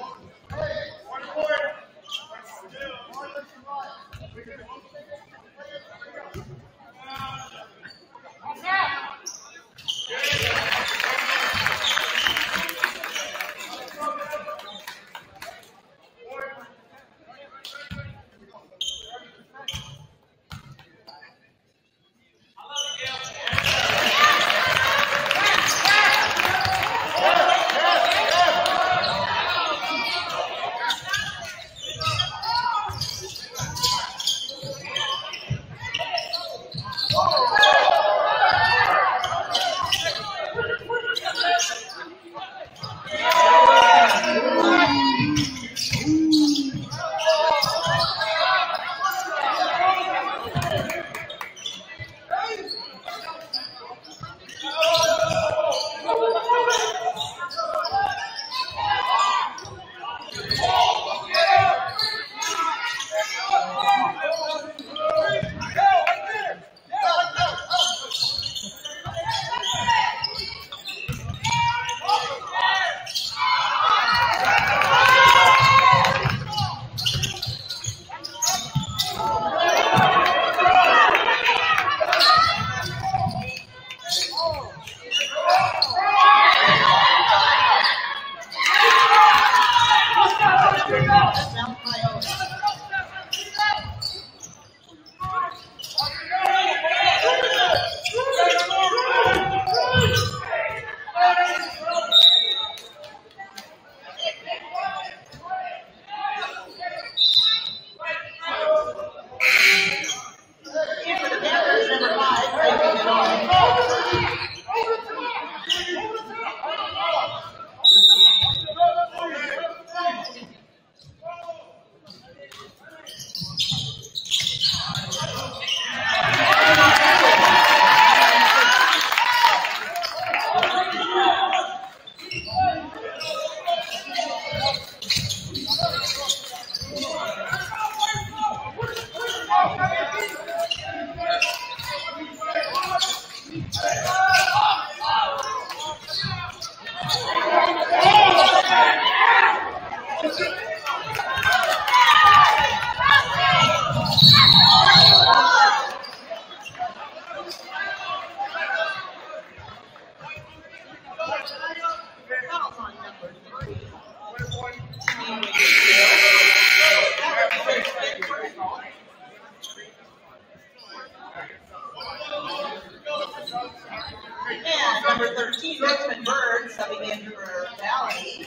And number 13, Richmond Bird, subbing in for Valley.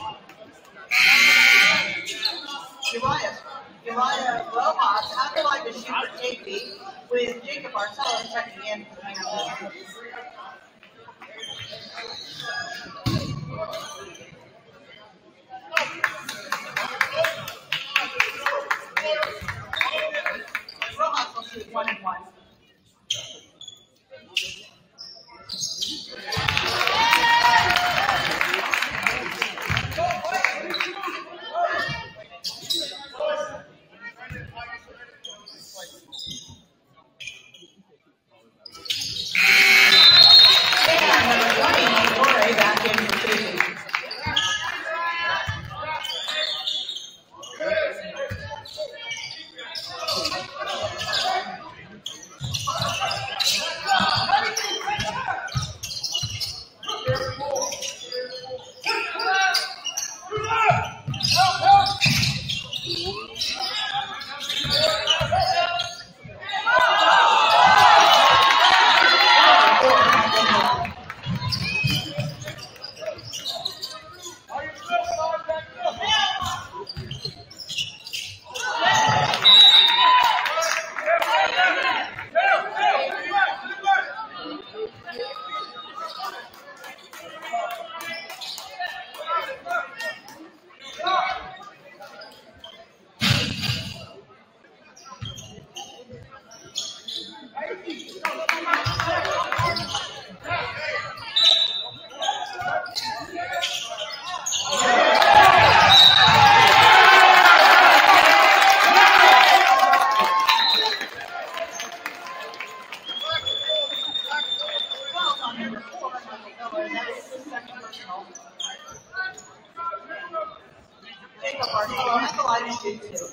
Uriah Rojas, after like to shoot for Chaffey, with Jacob Barcelo checking in for the Panthers. Rojas will shoot 1-1. Oh, Michael, I just did too.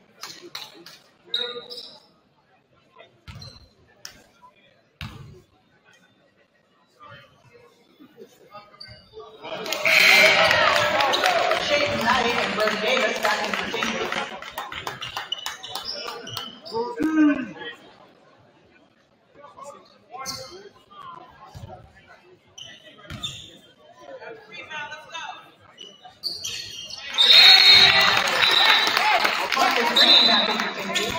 Shane Knight and Brody Davis back in the team. Marcus Green back in the team.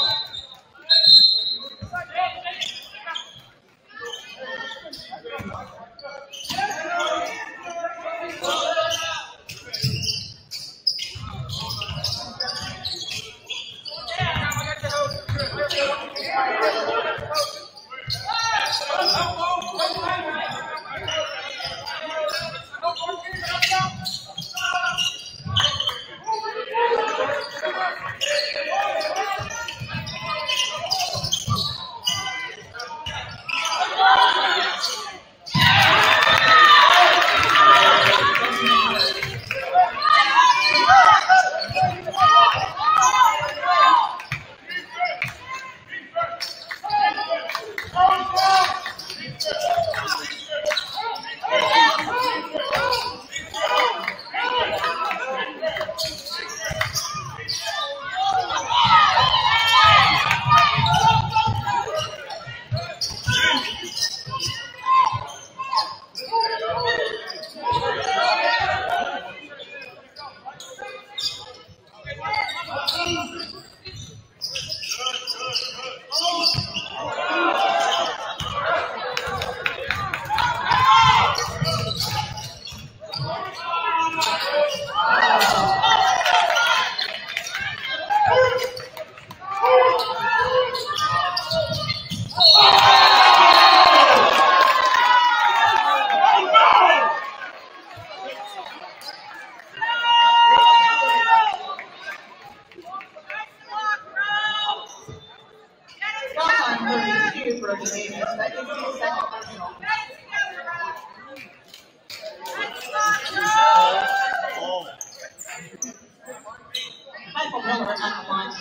Michael Miller at the line.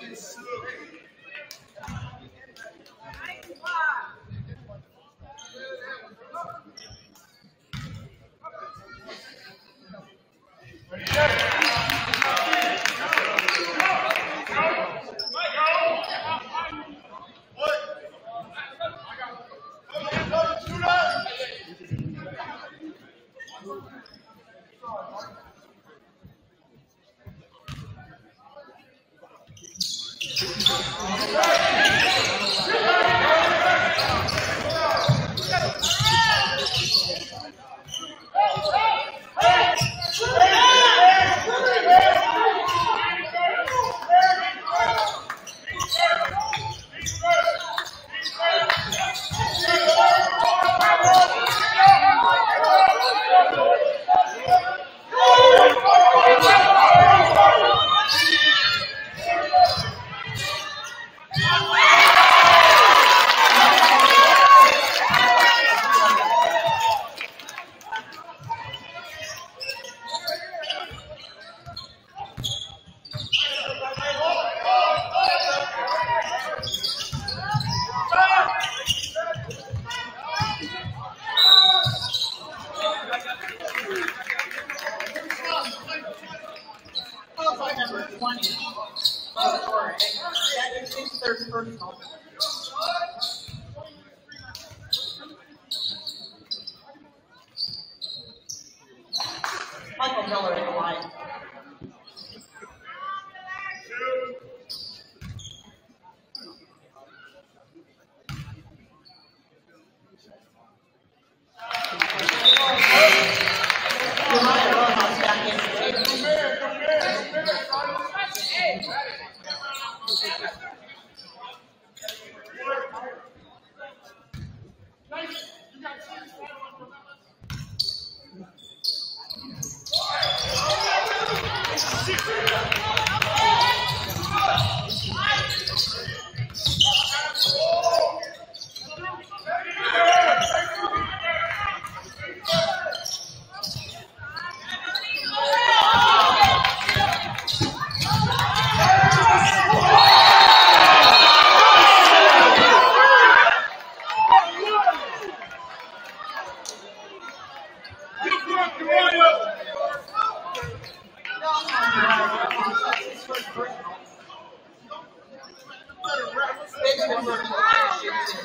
Number 20. That is his third personal. Michael Miller in the line. Roberts will finish here too.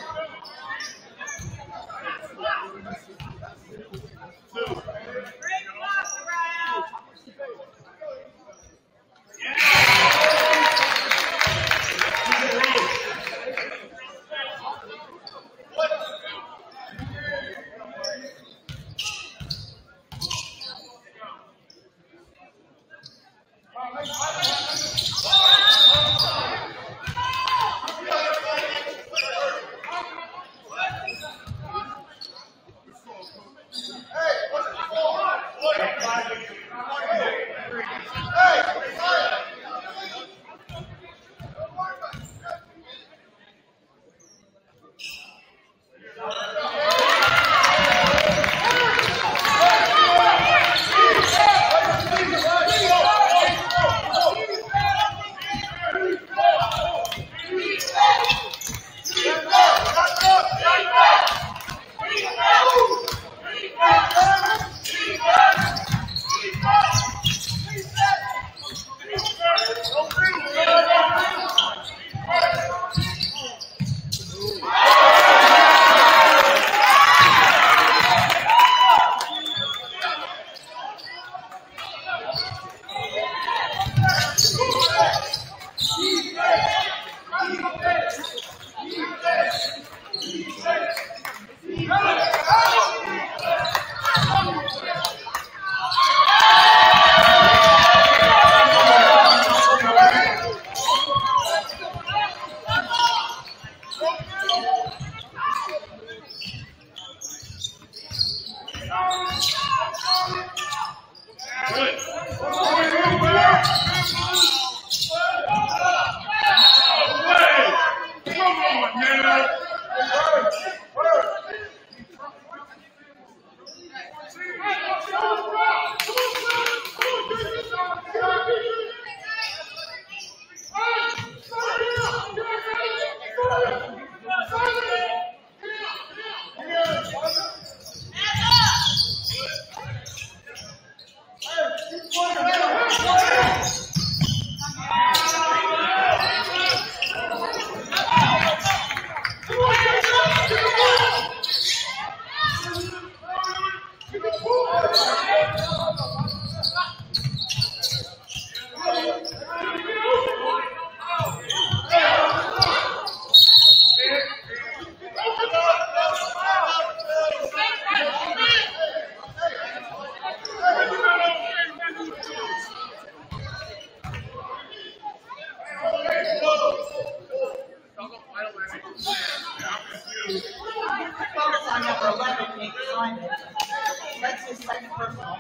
Focus on number 11, Nick Simon. That's his second personal.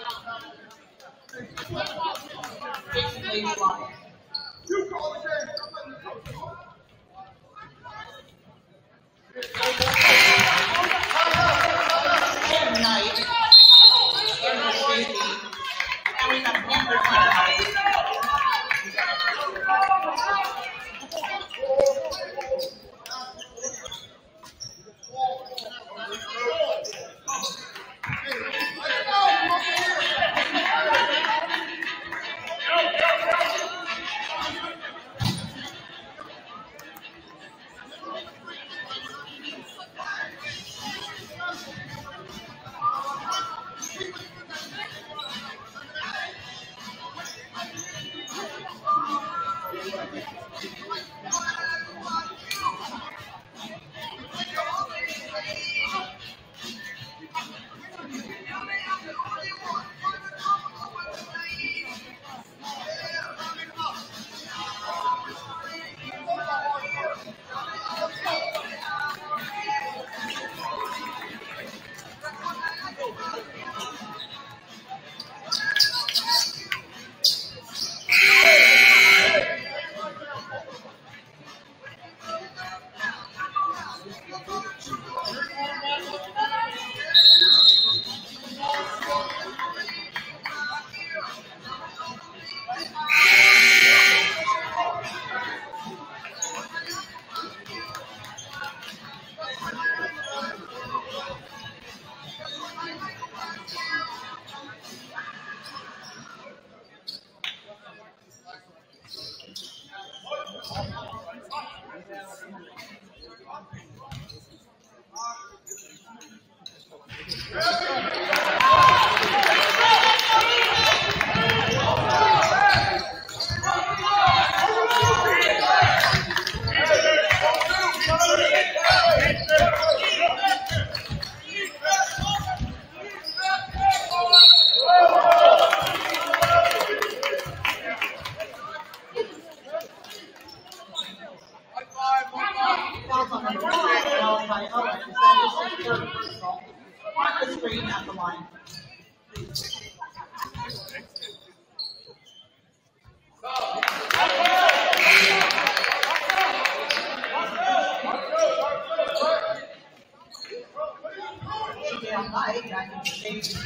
Jason Lady Lion. Tim Knight. Andrew Chaffey. And we got Panther Knight. Fouls on number 5, held by Owens. That is his third personal. On the screen at the line. Down by, back in the stage.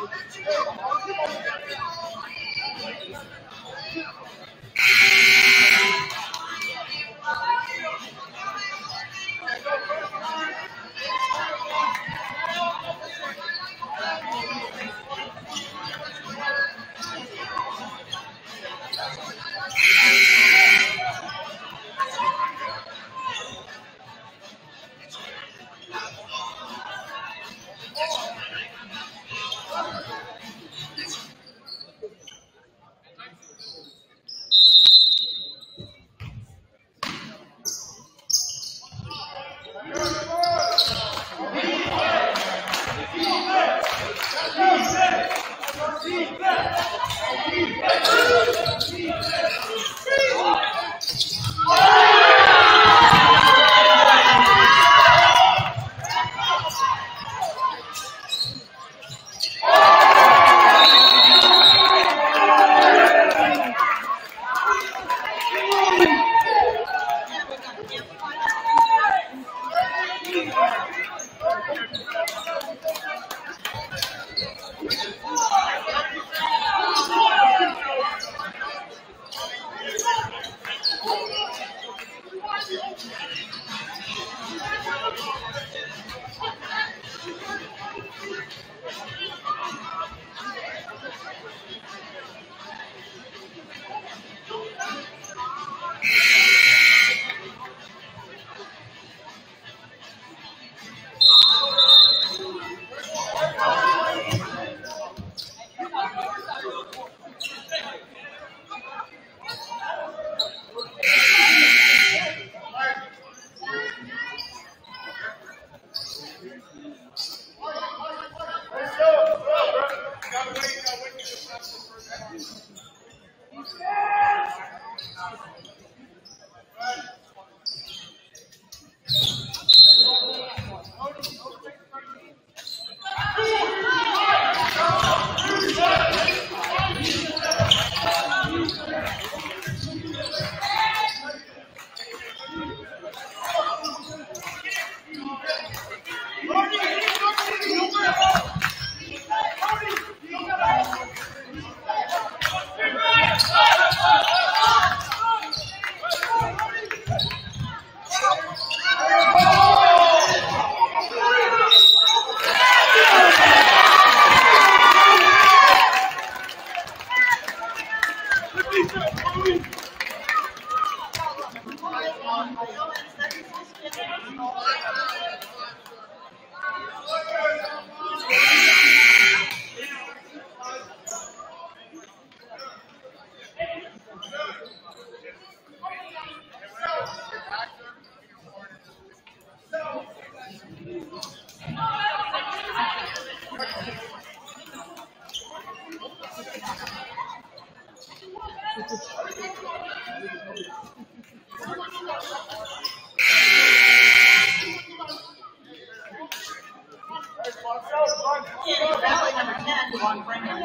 Rally number 10, Devon Franklin.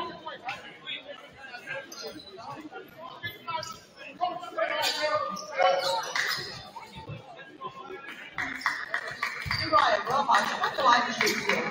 You're right, well, what's the line to shoot here?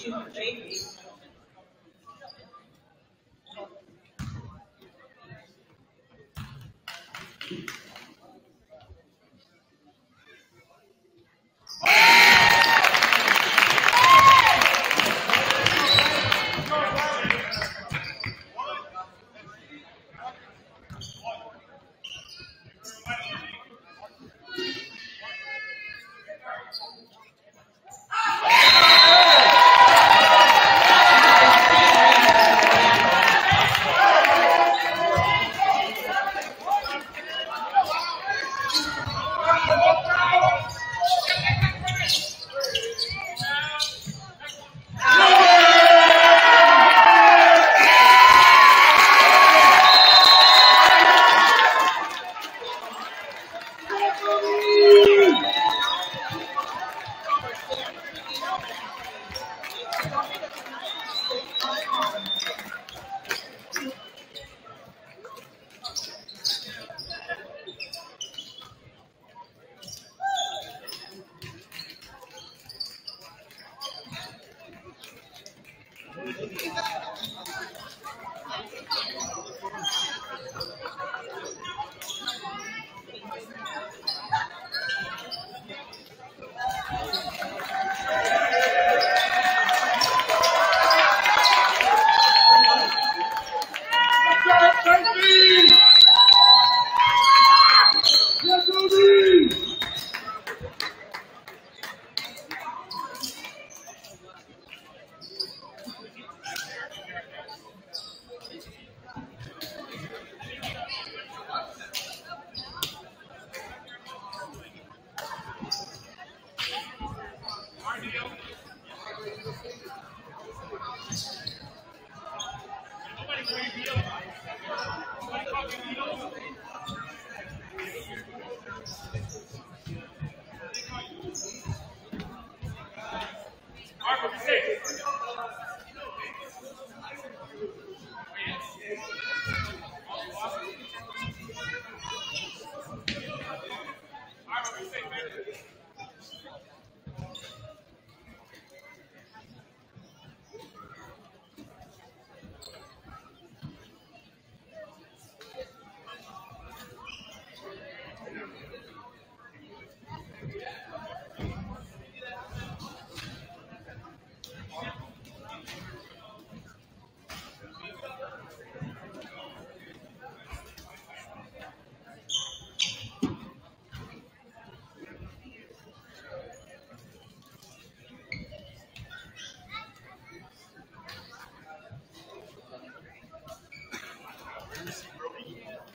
22 for Chaffey.